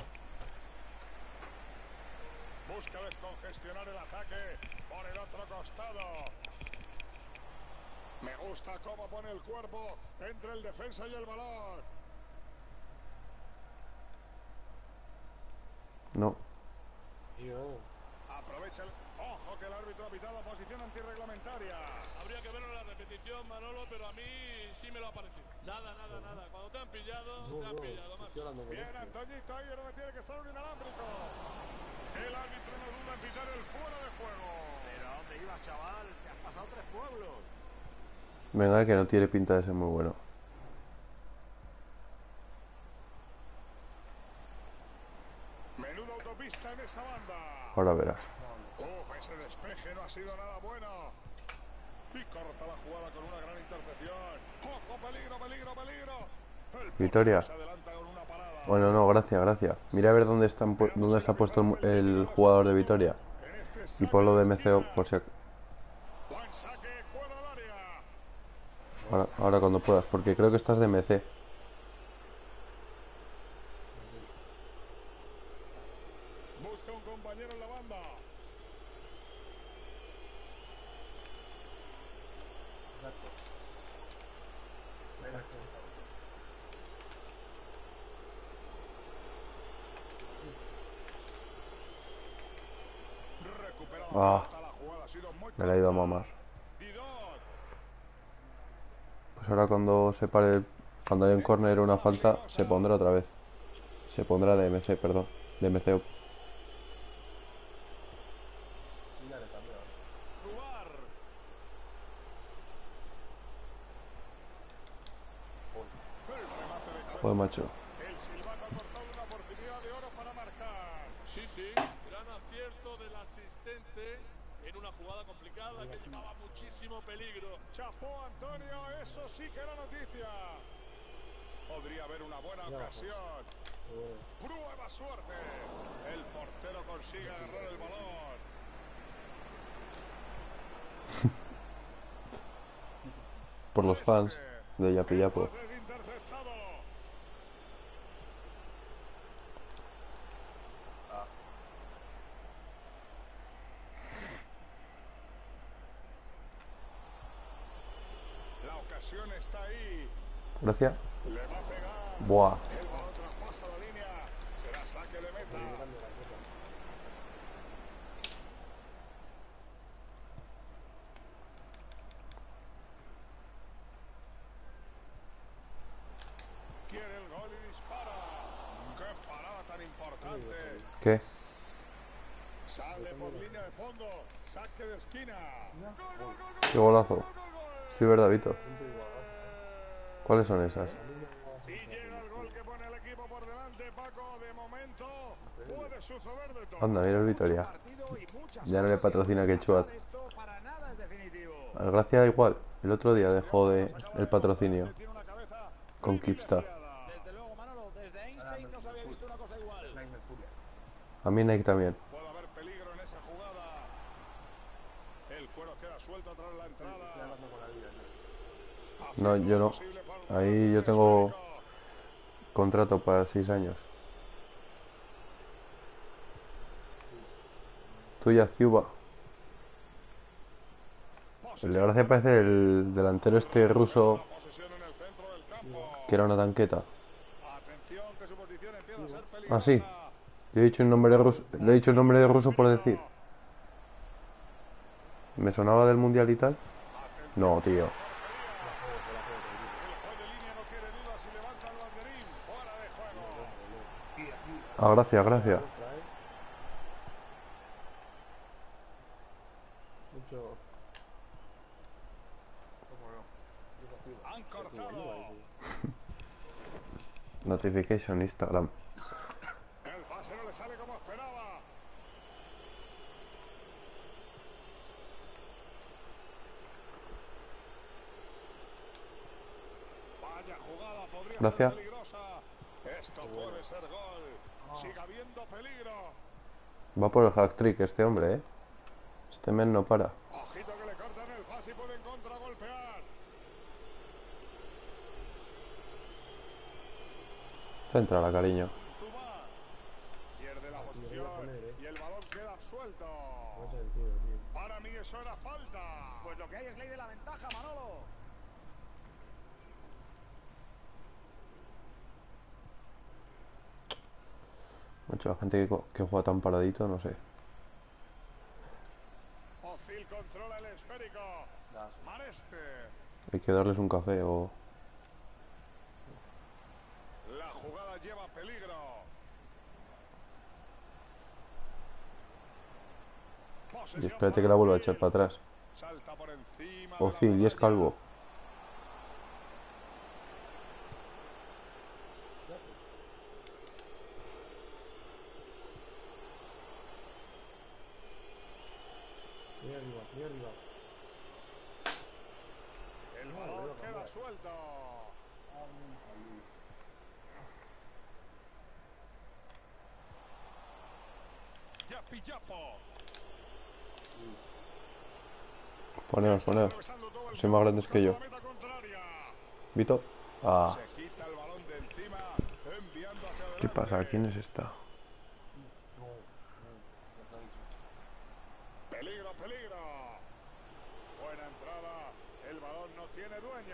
S1: Busca descongestionar el ataque por el otro costado. Me gusta cómo pone el cuerpo entre el defensa y el balón.
S4: No.
S5: Yo.
S1: Aprovecha el... Ojo que el árbitro ha pitado posición antirreglamentaria.
S3: Habría que verlo en la repetición, Manolo, pero a mí sí me lo ha parecido. Nada, nada, nada. Cuando te han pillado,
S5: No,
S3: te han
S5: no,
S3: pillado,
S5: estoy
S3: macho.
S5: hablando con
S1: Bien,
S5: este.
S1: Antoñito, ahí es donde tiene que estar un inalámbrico. El árbitro no duda en pitar el fuera de juego.
S2: Pero ¿a dónde ibas, chaval? Te has pasado tres pueblos.
S4: Venga, que no tiene pinta de ser muy bueno.
S1: Menuda autopista en esa banda.
S4: Ahora verás.
S1: Uf, ese despeje no ha sido nada bueno. Y corta la jugada con una gran intercepción. ¡Ojo, peligro, peligro, peligro! El
S4: Victoria.
S1: portero se adelanta con una parada.
S4: Bueno, no, gracias, gracias. Mira a ver dónde, están, pu- dónde está puesto el, el jugador de Vitoria.
S1: En este
S4: Y
S1: saque
S4: ponlo de
S1: de
S4: M C O
S1: esquina.
S4: por si ac-
S1: Buen saque, fuera del área.
S4: ahora, ahora cuando puedas, porque creo que estás de M C.
S1: Busca un compañero en la banda.
S5: Exacto. Exacto.
S1: Recupera la
S4: Ah,
S1: pelota, la jugada ha sido muy
S4: me la he ido a
S1: corta.
S4: mamar.
S1: Didot.
S4: Pues ahora cuando se pare, el- cuando haya un córner o una falta, se pondrá otra vez. Se pondrá de M C, perdón. De M C O.
S5: Ya le he cambiado.
S1: Zubar. El remate de cabeza.
S4: Joder, macho.
S1: El silbato ha cortado una oportunidad de oro para marcar.
S3: Sí, sí, gran acierto del asistente en una jugada complicada que llevaba muchísimo peligro.
S1: Chapó Antonio, eso sí que era noticia. Podría haber una buena
S5: Ya,
S1: ocasión.
S5: Pero bueno,
S1: Prueba suerte. El portero consigue agarrar el balón.
S4: Por los fans de Yapi
S1: El
S4: Yapo.
S1: pase es interceptado.
S5: ah,
S1: La ocasión está ahí.
S4: Gracias.
S1: Le va a pegar.
S4: Buah.
S1: El balón traspasa la línea. Será saque de meta.
S5: estoy mirando la cosa.
S1: Quiere el gol y dispara. ¡Qué parada tan importante!
S4: ¿Qué?
S1: Sale por línea de fondo. Saque de esquina.
S5: Mira,
S1: ¡Gol,
S5: gol.
S1: gol, gol,
S4: Qué golazo.
S1: gol, gol, gol!
S4: Sí, verdad, Vito.
S5: Punto igual,
S4: ¿Cuáles son esas?
S5: ¿no? Lo mismo que
S1: Y
S5: vamos a
S1: llega el
S5: hacer.
S1: gol que pone el equipo por delante, Paco. De momento puede suceder de todo.
S4: Anda, mira el Vitoria.
S2: Partido y muchas
S4: Ya no le
S2: cosas que
S4: patrocina
S2: pueden
S4: Quechua.
S2: pasar. Esto para nada es definitivo.
S4: Al Gracia igual. El otro día dejó de el patrocinio
S1: Tiene una cabeza
S4: con Kipstar.
S1: privilegiada.
S2: Desde luego, Manolo, desde Einstein no se había visto una cosa igual.
S5: Nike Mercuria.
S4: A mí Nike también.
S1: Puede haber peligro en esa jugada. El cuero queda suelto tras la
S5: Estoy
S1: entrada.
S5: hablando con la vida, yo.
S1: Hace
S4: No,
S1: todo
S4: yo
S1: lo
S4: no.
S1: posible para el
S4: Ahí
S1: gol
S4: yo tengo
S1: esférico.
S4: contrato para seis años. Tuya, Ciuba. El de Gracia parece el delantero este ruso
S1: Posesión en el centro del campo.
S4: que era una tanqueta.
S1: Atención, que su posición empieza a ser
S4: Ah,
S1: peligrosa.
S4: sí. Yo he dicho el nombre ruso, le he dicho el nombre de ruso por decir. ¿Me sonaba del mundial y tal? No, tío.
S1: El juez de línea no quiere dudas y levanta el banderín. Fuera de juego.
S5: Aquí, aquí.
S4: Ah, gracias, gracias.
S5: Otra, ¿eh? Mucho. ¿Cómo no? Mucho activo.
S1: Han
S5: Activo,
S1: cortado.
S5: ¿no? Ahí,
S4: Notification Instagram.
S1: El pase no le sale como esperaba. Vaya jugada, podría
S4: Gracias.
S1: ser peligrosa. Esto puede ser gol. Sigue habiendo peligro.
S4: Va por el hack trick este hombre, ¿eh? Este men no para.
S1: Ojito que le cortan el pase y pueden contragolpear.
S4: Céntrala, cariño.
S1: Zubá. Pierde la
S5: Aquí lo voy a
S1: posición
S5: poner, ¿eh?
S1: y el balón queda suelto.
S5: No tiene sentido, tío.
S1: Para mí eso era falta.
S2: Pues lo que hay es ley de la ventaja, Manolo.
S4: Mucha gente que, co- que juega tan paradito, no sé.
S1: Ozil controla el esférico.
S5: Das.
S1: Mareste.
S4: Hay que darles un café o...
S1: La jugada lleva peligro.
S4: Y
S1: Posesión
S4: espérate
S1: para
S4: que la vuelva a
S1: Ozil.
S4: echar para atrás.
S1: Salta por encima de la
S4: Ozil y es
S1: muralla.
S4: calvo.
S5: Muy arriba, muy arriba.
S1: El
S5: No,
S1: balón
S5: lo
S1: queda
S5: cambiar.
S1: suelto. Yapi Yapo.
S4: Poneos,
S1: Está
S4: poneos.
S1: atravesando todo el
S4: Soy más
S1: campo
S4: grandes que yo.
S1: buscando la meta contraria.
S4: Vito. Ah,
S1: Se quita el balón de encima, enviando hacia
S4: ¿qué
S1: adelante.
S4: pasa? ¿Quién es esta?
S5: No, no, ya te lo he dicho.
S1: Peligro, peligro. Buena entrada. El balón no tiene dueño.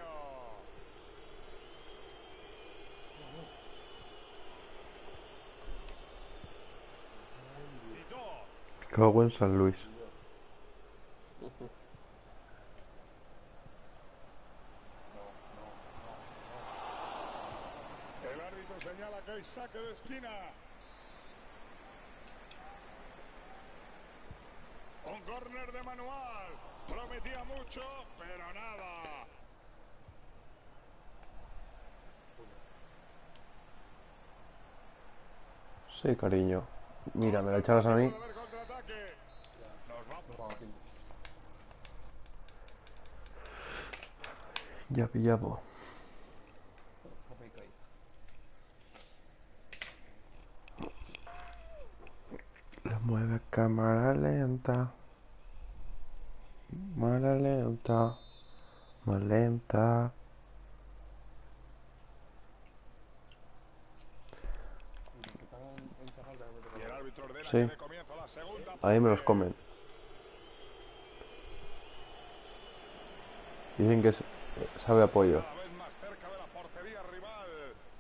S1: Tito.
S4: Cago en San Luis.
S1: El árbitro señala que hay saque de esquina. Un córner de manual. Prometía mucho, pero nada.
S4: Sí, cariño. Mira, me la echabas a mí.
S1: Puede haber contraataque. Nos vamos.
S5: No vamos a tiempo.
S4: Ya pillabo.
S5: No me caí.
S4: Mueve cámara lenta. Cámara lenta. Más lenta.
S1: Y el árbitro ordena
S4: Sí.
S1: que dé comienzo a la segunda
S4: Ahí me los
S1: parte.
S4: comen. Dicen que es- sabe a pollo.
S1: Cada vez más cerca de la portería rival.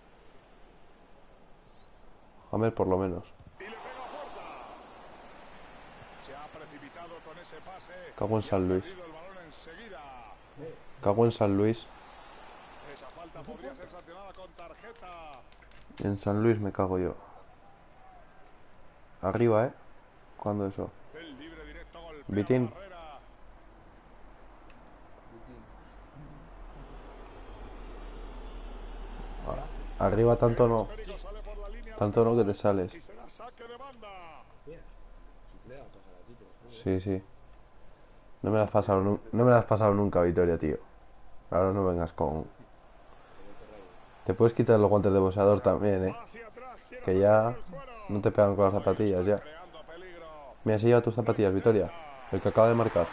S4: Hammer por lo menos.
S1: Y le pega a puerta. Se ha precipitado con ese pase.
S4: Cago en
S1: y
S4: San
S1: ha
S4: Luis.
S1: perdido el balón enseguida.
S4: Cago en San Luis.
S1: Esa falta podría ser sancionada con tarjeta.
S4: En San Luis me cago yo. Arriba, ¿eh? ¿Cuándo eso?
S1: El libre directo golpea
S4: Vitín.
S1: la barrera.
S4: Arriba tanto no.
S1: El esférico sale por la línea
S4: Tanto no que
S1: lateral
S4: te sales.
S1: y será saque de banda.
S5: Mira, si te le das pasar a ti, te lo juro.
S4: Sí, sí. No me las has pasado, nu- no me las has pasado nunca, Vitoria, tío. Ahora no vengas con... Te puedes quitar los guantes de boxeador también, ¿eh?
S1: Hacia atrás, quiere
S4: Que ya
S1: hacerse con el cuero.
S4: no te pegan con las zapatillas, ya.
S1: Creando peligro.
S4: Mira, si lleva tus zapatillas, Vitoria. El que acaba de marcar.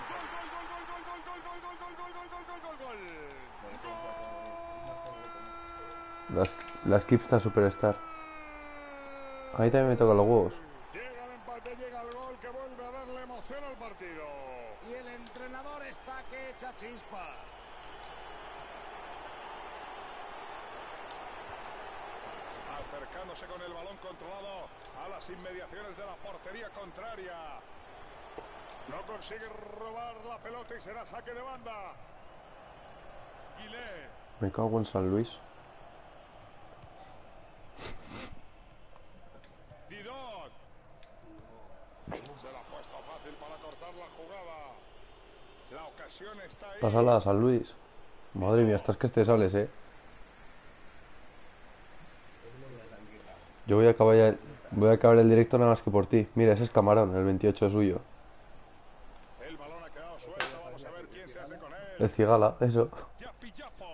S4: Las, las Kipsta Superstar. Ahí también me tocan los huevos.
S1: Llega el empate, llega el gol que vuelve a darle emoción al partido.
S2: Y el entrenador está que echa chispas.
S1: Acercándose con el balón controlado a las inmediaciones de la portería contraria. No consigue robar la pelota y será saque de banda. Guilé.
S4: Me cago en San Luis.
S1: Didot. Se la ha puesto fácil para cortar la jugada. La ocasión está ahí.
S4: Pásala a San Luis. Madre mía, estás que te sales, ¿eh? Yo voy a acabar ya- voy a acabar el directo nada más que por ti. Mira, ese es Camarón, el veintiocho es suyo.
S1: El balón ha quedado suelto. Vamos a ver quién se hace con él.
S4: El Cigala, eso.
S1: Yapi Yapo.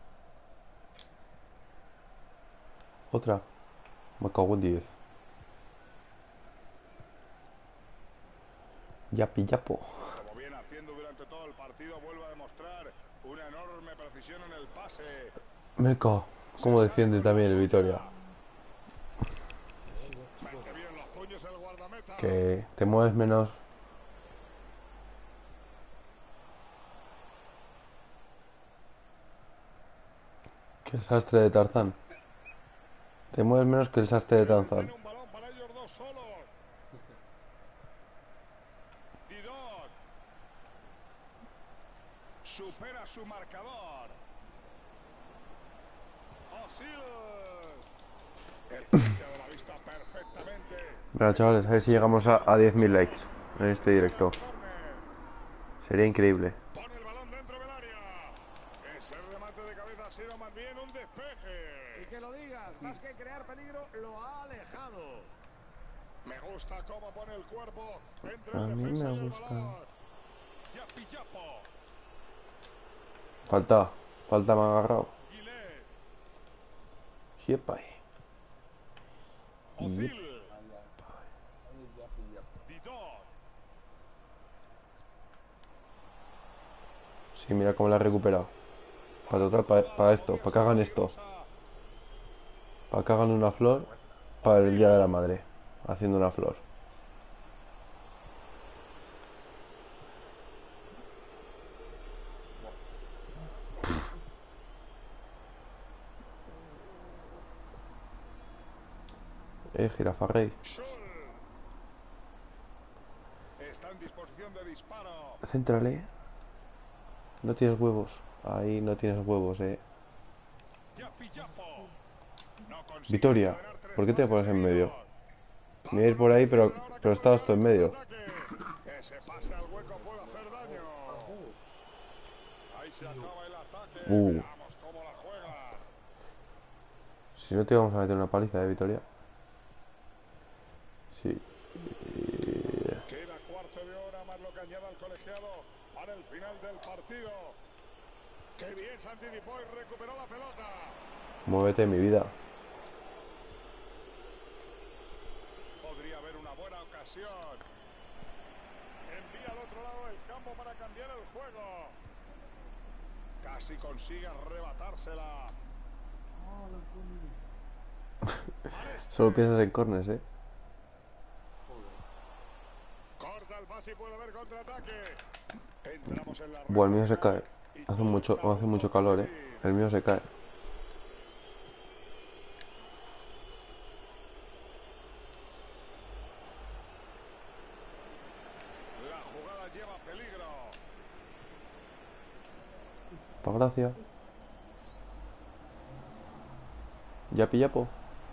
S4: Otra. Me cago en diez. Yapi Yapo.
S1: Como viene haciendo durante todo el partido, vuelve a demostrar una enorme precisión en el pase.
S4: Me cago. Cómo defiende también el Vitoria.
S1: Mete bien los puños el guardameta.
S4: Que te mueves menos. Que el sastre de Tarzán. Te mueves menos que el sastre de Tarzán.
S1: Tiene un balón para ellos dos solos. Didot. Supera su marcador. Osil. El policía lo ha visto perfectamente.
S4: Bueno, chavales, a ver si llegamos a, a diez mil likes en este directo.
S1: Córner.
S4: Sería increíble.
S1: Pone el balón dentro del área. Ese remate de cabeza ha sido más bien un
S2: Y
S1: despeje.
S2: que lo digas, más que crear peligro, lo ha alejado.
S1: Me gusta cómo pone el cuerpo entre
S4: A
S1: el
S4: mí
S1: defensa
S4: me
S1: y el
S4: gusta.
S1: balón. Yapi Yapo.
S4: Falta. Falta me ha agarrado.
S1: Guilé.
S4: Yepai.
S1: Osil.
S5: Ahí ya, y ya.
S1: Didot.
S4: Sí, mira cómo la ha recuperado. Para total, para esto, para que hagan esto. Para que hagan una flor para el Día de la Madre. Haciendo una flor. Eh, Jirafa Rey.
S1: Schul. Está en disposición de disparo.
S4: Céntrale. No tienes huevos. Ahí no tienes huevos, eh.
S1: Yapi Yapo. No consigue
S4: Vitoria,
S1: encadenar tres
S4: ¿por qué te
S1: pases
S4: pones en medio?
S1: seguidos.
S4: Me voy a ir por ahí, pero, pero estabas tú en medio.
S1: Ese pase al hueco puede hacer daño. Ahí se acaba el ataque.
S4: Uh.
S1: Veamos cómo la juega.
S4: Si no te vamos a meter una paliza, eh, Vitoria. Sí.
S1: Queda cuarto de hora más lo que añada el colegiado para el final del partido. Qué bien Santi Dipoy recuperó la pelota.
S4: Muévete, mi vida.
S1: Podría haber una buena ocasión. Casi consigue arrebatársela.
S4: Solo piensas en corners, eh.
S1: Corta el pase y puede haber contraataque. Entramos en la
S4: Buah, el mío se
S1: recta
S4: cae.
S1: final y
S4: Hace
S1: todo
S4: mucho,
S1: está a
S4: hace
S1: punto
S4: mucho
S1: de
S4: calor, eh.
S1: decidir.
S4: El mío se cae.
S1: La jugada lleva peligro.
S4: Pa' gracia. Yapi yapo.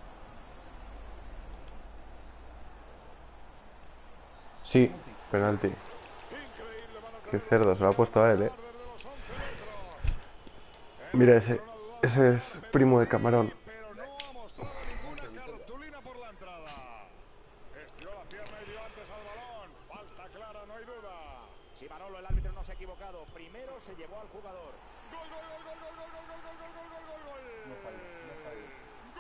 S4: Sí, penalti.
S1: Increíble, van a
S4: Qué
S1: tener
S4: cerdo, se lo ha puesto a él, eh.
S1: desde los once metros.
S4: Mira ese. Ese es primo de Camarón.
S1: Pero no ha mostrado ninguna cartulina por la entrada. Estiró la pierna y dio antes al balón. Falta clara, no hay duda.
S2: Si Manolo, el árbitro no se ha equivocado. Primero se llevó al jugador.
S1: Gol, gol, gol, gol, gol, gol, gol, gol, gol, gol, gol, gol.
S5: No fallo, no fallo.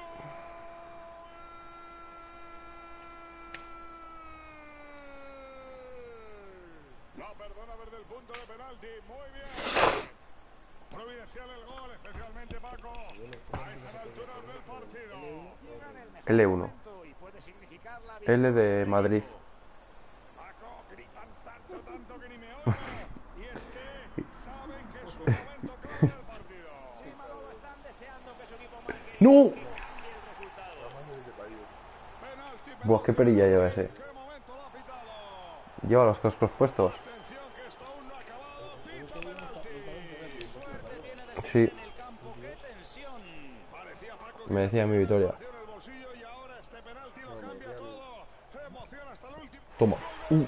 S1: No perdona desde el punto de penalti. Muy bien. Providencial el gol, especialmente Paco. A estas alturas del partido.
S2: Llega en el mejor
S4: L uno.
S2: momento y puede significar la
S4: L de
S2: victoria.
S4: Madrid.
S1: Paco, gritan tanto, tanto que ni me oigo. Y es que saben que es un momento clave del partido.
S2: Sí, Manolo, están deseando que su equipo marque
S4: ¡No!
S2: y cambie el resultado.
S1: Penalti,
S4: Buah, qué perilla lleva ese.
S1: ¿Qué momento lo ha pitado?
S4: Lleva los cascos puestos.
S1: Atención que esto aún no ha acabado. Pita penalti.
S2: Suerte tiene de
S4: Sí.
S2: seguir en el campo. ¡Qué tensión!
S1: Parecía Paco
S4: Me decía mi Vitoria.
S1: que en el bolsillo y ahora este penalti lo cambia todo. Emoción hasta el último.
S4: Toma. Uh.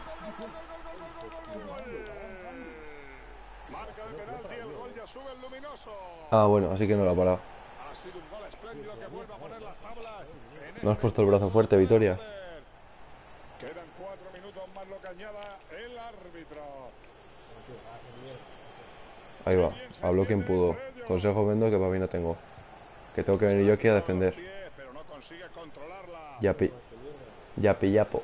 S1: Marca de penalti, el gol ya sube el luminoso.
S4: Ah, bueno, así que no lo ha parado.
S1: Ha sido un gol espléndido que vuelve a poner las tablas. en
S4: No has
S1: este
S4: puesto el brazo fuerte, Vitoria.
S1: Quedan cuatro minutos más lo que añada el árbitro.
S4: Ahí va. Habló quien pudo. Consejo vendo que para mí no tengo. Que tengo que venir yo aquí a defender.
S1: Pero no consigue controlarla.
S4: Yapi. Yapi yapo.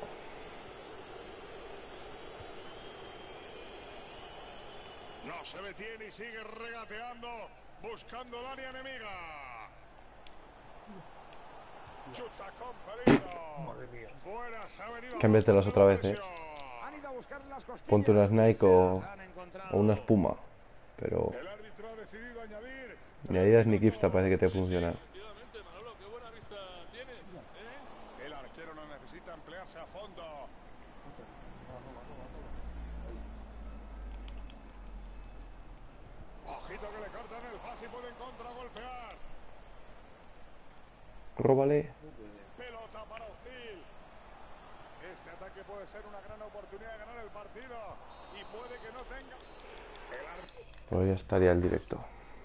S1: No se detiene y sigue regateando, buscando el área enemiga. Chuta con peligro. Fuera, se ha venido.
S4: Cámbiatelas otra vez, eh.
S2: Han ido a buscar las cosquillas.
S4: Ponte unas Nike o,
S2: Se las han encontrado.
S4: o una espuma. Pero
S1: El árbitro ha decidido añadir.
S4: ni Adidas ni Kipsta parece que te funcionan.
S3: Efectivamente, Manolo, qué buena vista tienes. ¿eh?
S1: El arquero no necesita emplearse a fondo. Ojito que le cortan el pase y pueden contragolpear.
S4: Róbale.
S1: Pelota para Ozil. Este ataque puede ser una gran oportunidad de ganar el partido. Y puede que no tenga. El árbitro.
S4: Pues ya estaría el directo.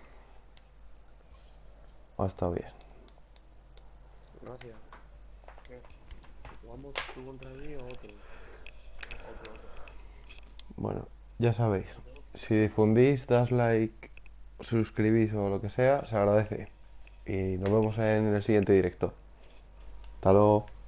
S4: Ha estado bien.
S5: Gracias. ¿Qué? ¿Jugamos tú contra mí o otro? Otro, otro.
S4: Bueno, ya sabéis. Si difundís, das like, suscribís o lo que sea, se agradece. Y nos vemos en el siguiente directo. Hasta luego.